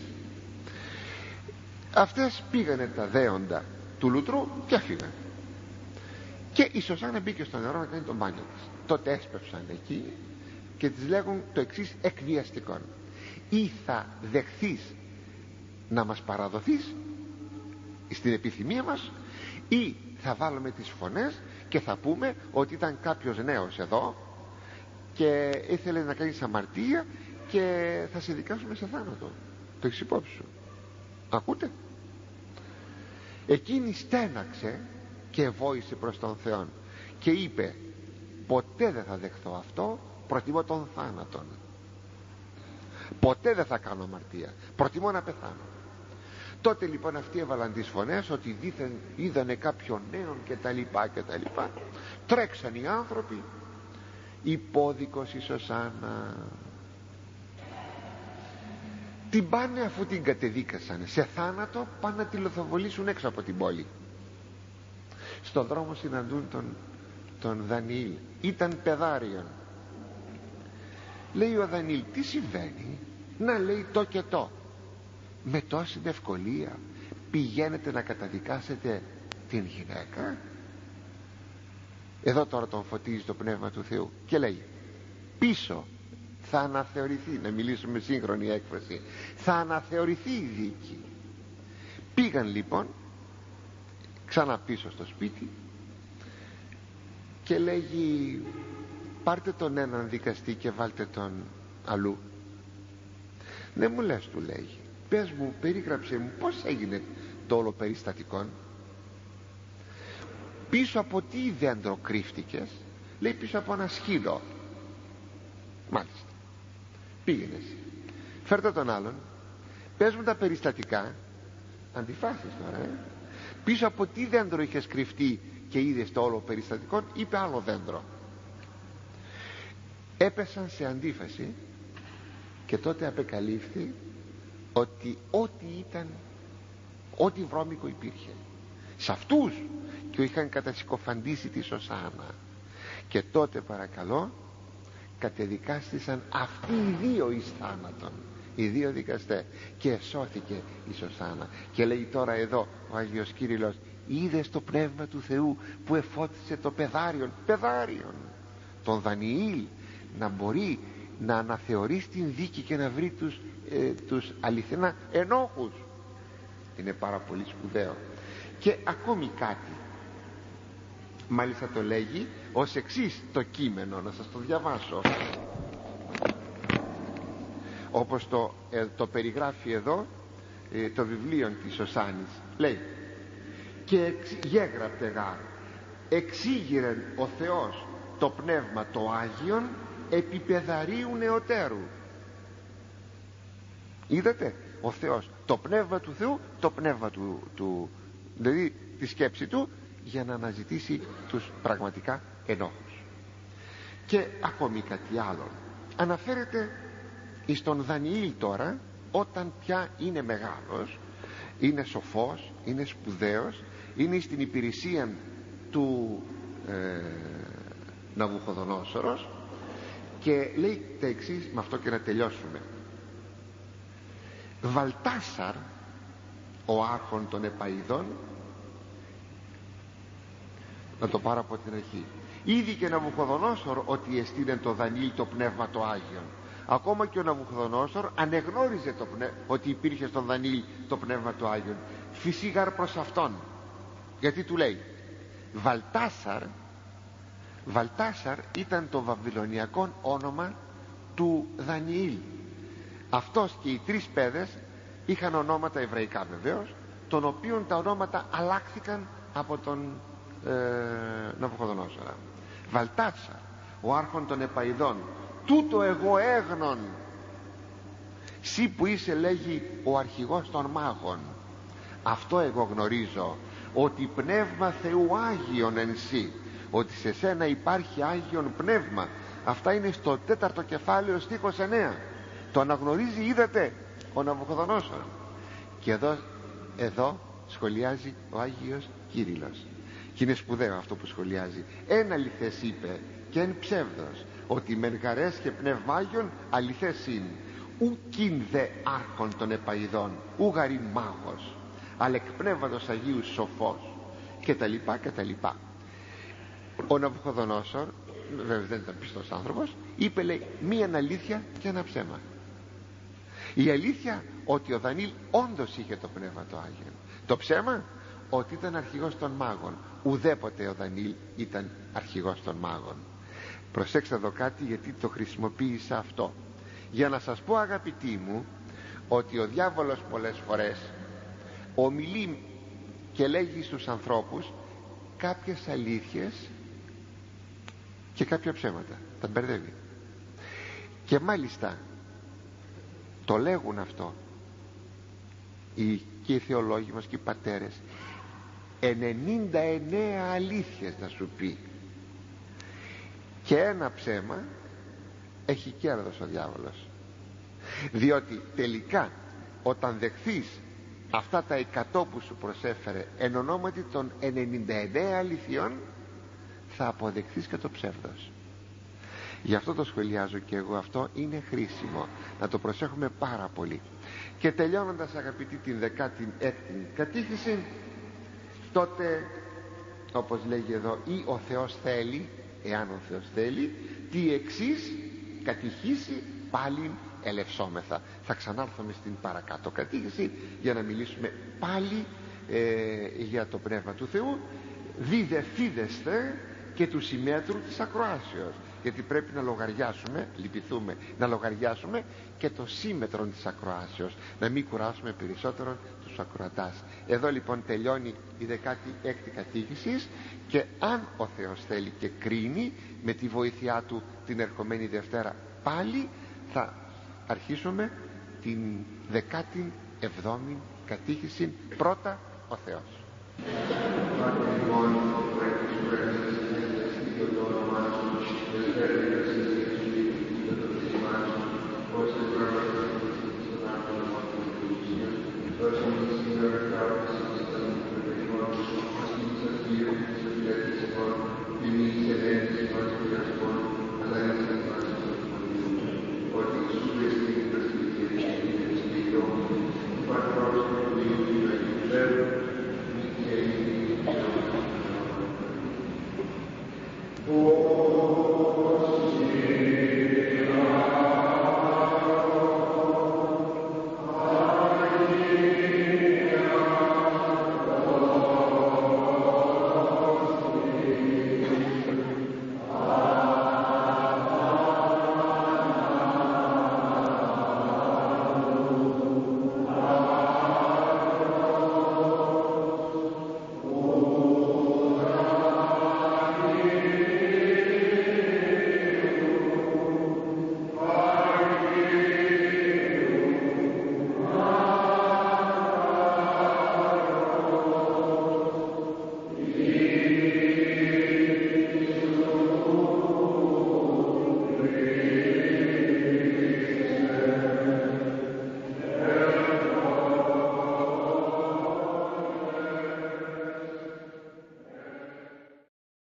Αυτές πήγανε τα δέοντα του λουτρού και έφυγαν. Και η Σωσάνα μπήκε στο νερό να κάνει το μπάνιο της. Τότε έσπευσαν εκεί και της λέγουν το εξής εκβιαστικόν: ή θα δεχθείς να μας παραδοθείς στην επιθυμία μας, ή θα βάλουμε τις φωνές και θα πούμε ότι ήταν κάποιος νέος εδώ και ήθελε να κάνεις αμαρτία και θα σε δικάσουμε σε θάνατο. Το έχεις υπόψη σου? Ακούτε? Εκείνη στέναξε και βόησε προς τον Θεό και είπε ποτέ δεν θα δεχθώ αυτό, προτιμώ τον θάνατον. Ποτέ δεν θα κάνω αμαρτία, προτιμώ να πεθάνω. Τότε λοιπόν αυτοί έβαλαν τις φωνές ότι δήθεν είδανε κάποιον νέον και τα λοιπά και τα λοιπά. Τρέξαν οι άνθρωποι, υπόδικος η Σωσάνα. Την πάνε, αφού την κατεδίκασαν σε θάνατο, πάνε να τη λοθοβολήσουν έξω από την πόλη. Στον δρόμο συναντούν τον, τον Δανιήλ. Ήταν παιδάριον. Λέει ο Δανιήλ, τι συμβαίνει? Να, λέει, το και το. Με τόση ευκολία πηγαίνετε να καταδικάσετε την γυναίκα? Εδώ τώρα τον φωτίζει το Πνεύμα του Θεού και λέει πίσω θα αναθεωρηθεί, να μιλήσουμε σύγχρονη έκφραση, θα αναθεωρηθεί η δίκη. Πήγαν λοιπόν ξανά πίσω στο σπίτι και λέγει πάρτε τον έναν δικαστή και βάλτε τον αλλού. Ναι, μου λες, του λέγει, πες μου, περίγραψε μου πως έγινε το όλο περιστατικό. Πίσω από τι δέντρο κρύφτηκες? Λέει πίσω από ένα σκύλο. Μάλιστα, πήγαινες, φέρτε τον άλλον, πες μου τα περιστατικά. Αντιφάσεις τώρα, ε? Πίσω από τι δέντρο είχες κρυφτεί και είδες το όλο περιστατικό? Είπε άλλο δέντρο. Έπεσαν σε αντίφαση και τότε απεκαλύφθη ότι ό,τι ήταν, ό,τι βρώμικο υπήρχε σε αυτούς και είχαν κατασυκοφαντήσει τη Σωσάνα. Και τότε παρακαλώ κατεδικάστησαν αυτοί οι δύο εις θάνατον, οι δύο δικαστές, και σώθηκε η Σωσάνα. Και λέει τώρα εδώ ο Άγιος Κύριλλος, είδες το Πνεύμα του Θεού που εφώτισε το παιδάριον, παιδάριον, τον Δανιήλ, να μπορεί να αναθεωρήσει την δίκη και να βρει τους, ε, τους αληθινά ενόχους. Είναι πάρα πολύ σπουδαίο. Και ακόμη κάτι, μάλιστα το λέγει ως εξής το κείμενο, να σας το διαβάσω όπως το, ε, το περιγράφει εδώ ε, το βιβλίο της Οσάνης. Λέει: και γέγραπτε γάρ, εξήγηρεν ο Θεός το πνεύμα το Άγιον επί πεδαρίου νεωτέρου. Είδατε, ο Θεός το πνεύμα του Θεού, το πνεύμα του, του δηλαδή τη σκέψη του, για να αναζητήσει τους πραγματικά ενόχους. Και ακόμη κάτι άλλο αναφέρεται στον Δανιήλ τώρα, όταν πια είναι μεγάλος, είναι σοφός, είναι σπουδαίος, είναι στην υπηρεσία του ε, Ναβουχοδονόσορος, και λέει τα εξής, με αυτό και να τελειώσουμε. Βαλτάσαρ, ο άρχον των Επαΐδων, να το πάρω από την αρχή, ήδη και Ναβουχοδονόσορ ότι εστίνεν το Δανιήλ το πνεύμα το Άγιον. Ακόμα και ο Ναβουχοδονόσορ ανεγνώριζε το πνε... ότι υπήρχε στον Δανιήλ το πνεύμα του Άγιον. Φυσίγαρ προς αυτόν, γιατί του λέει Βαλτάσαρ. Βαλτάσαρ ήταν το βαβυλωνιακό όνομα του Δανιήλ. Αυτός και οι τρεις παιδες είχαν ονόματα εβραϊκά βεβαίως, των οποίων τα ονόματα αλλάχθηκαν από τον ε, Ναβουχοδονόσορα. Βαλτάσαρ, ο άρχον των Επαΐδων, τούτο εγώ έγνον, σύ που είσαι, λέγει, ο αρχηγός των μάγων. Αυτό εγώ γνωρίζω, ότι πνεύμα Θεού Άγιον εν σύ, ότι σε σένα υπάρχει Άγιον πνεύμα. Αυτά είναι στο τέταρτο κεφάλαιο στίχος εννέα. Το αναγνωρίζει, είδατε, ο Ναβουχοδονόσορ. Και εδώ, εδώ σχολιάζει ο Άγιος Κύριλλος, και είναι σπουδαίο αυτό που σχολιάζει. Ένα αληθές είπε και εν ψεύδος, ότι μεν γαρές και πνεύμα Άγιον αληθές είναι. Ουκίν δε άρχον των Επαΐδων, ου γαρή μάγος, αλλά εκ πνεύματος Αγίου σοφός, και τα λοιπά και τα λοιπά. Ο Ναβουχοδονόσορ, βέβαια δεν ήταν πιστός άνθρωπος, είπε, λέει, μία αλήθεια και ένα ψέμα. Η αλήθεια ότι ο Δανιήλ όντως είχε το πνεύμα το Άγιον. Το ψέμα ότι ήταν αρχηγός των μάγων. Ουδέποτε ο Δανιήλ ήταν αρχηγός των μάγων. Προσέξτε εδώ κάτι, γιατί το χρησιμοποίησα αυτό για να σας πω, αγαπητοί μου, ότι ο διάβολος πολλές φορές ομιλεί και λέγει στους ανθρώπους κάποιες αλήθειες και κάποια ψέματα, τα μπερδεύει. Και μάλιστα το λέγουν αυτό οι, και οι θεολόγοι μας και οι πατέρες, ενενήντα εννέα αλήθειες να σου πει, και ένα ψέμα έχει κέρδος ο διάβολος. Διότι τελικά όταν δεχθείς αυτά τα εκατό που σου προσέφερε εν ονόματι των ενενήντα εννέα αληθιών, θα αποδεχθείς και το ψεύδος. Γι' αυτό το σχολιάζω και εγώ. Αυτό είναι χρήσιμο να το προσέχουμε πάρα πολύ. Και τελειώνοντας, αγαπητοί, την δεκάτη έκτη κατήχηση, τότε, όπως λέγει εδώ, ή ο Θεός θέλει, εάν ο Θεός θέλει, τι εξής κατηχήσει πάλι ελευσόμεθα. Θα ξανάρθουμε στην παρακάτω κατήχηση για να μιλήσουμε πάλι ε, για το Πνεύμα του Θεού. Δίδε φίδεστε και του συμμέτρου της ακροάσεως, γιατί πρέπει να λογαριάσουμε, λυπηθούμε, να λογαριάσουμε και το σύμμετρο της ακροάσεως, να μην κουράσουμε περισσότερο τους ακροατάς. Εδώ λοιπόν τελειώνει η δεκάτη έκτη κατήχηση, και αν ο Θεός θέλει και κρίνει, με τη βοήθειά του την ερχομένη Δευτέρα πάλι θα αρχίσουμε την δεκάτη εβδόμη κατήχηση, πρώτα ο Θεός.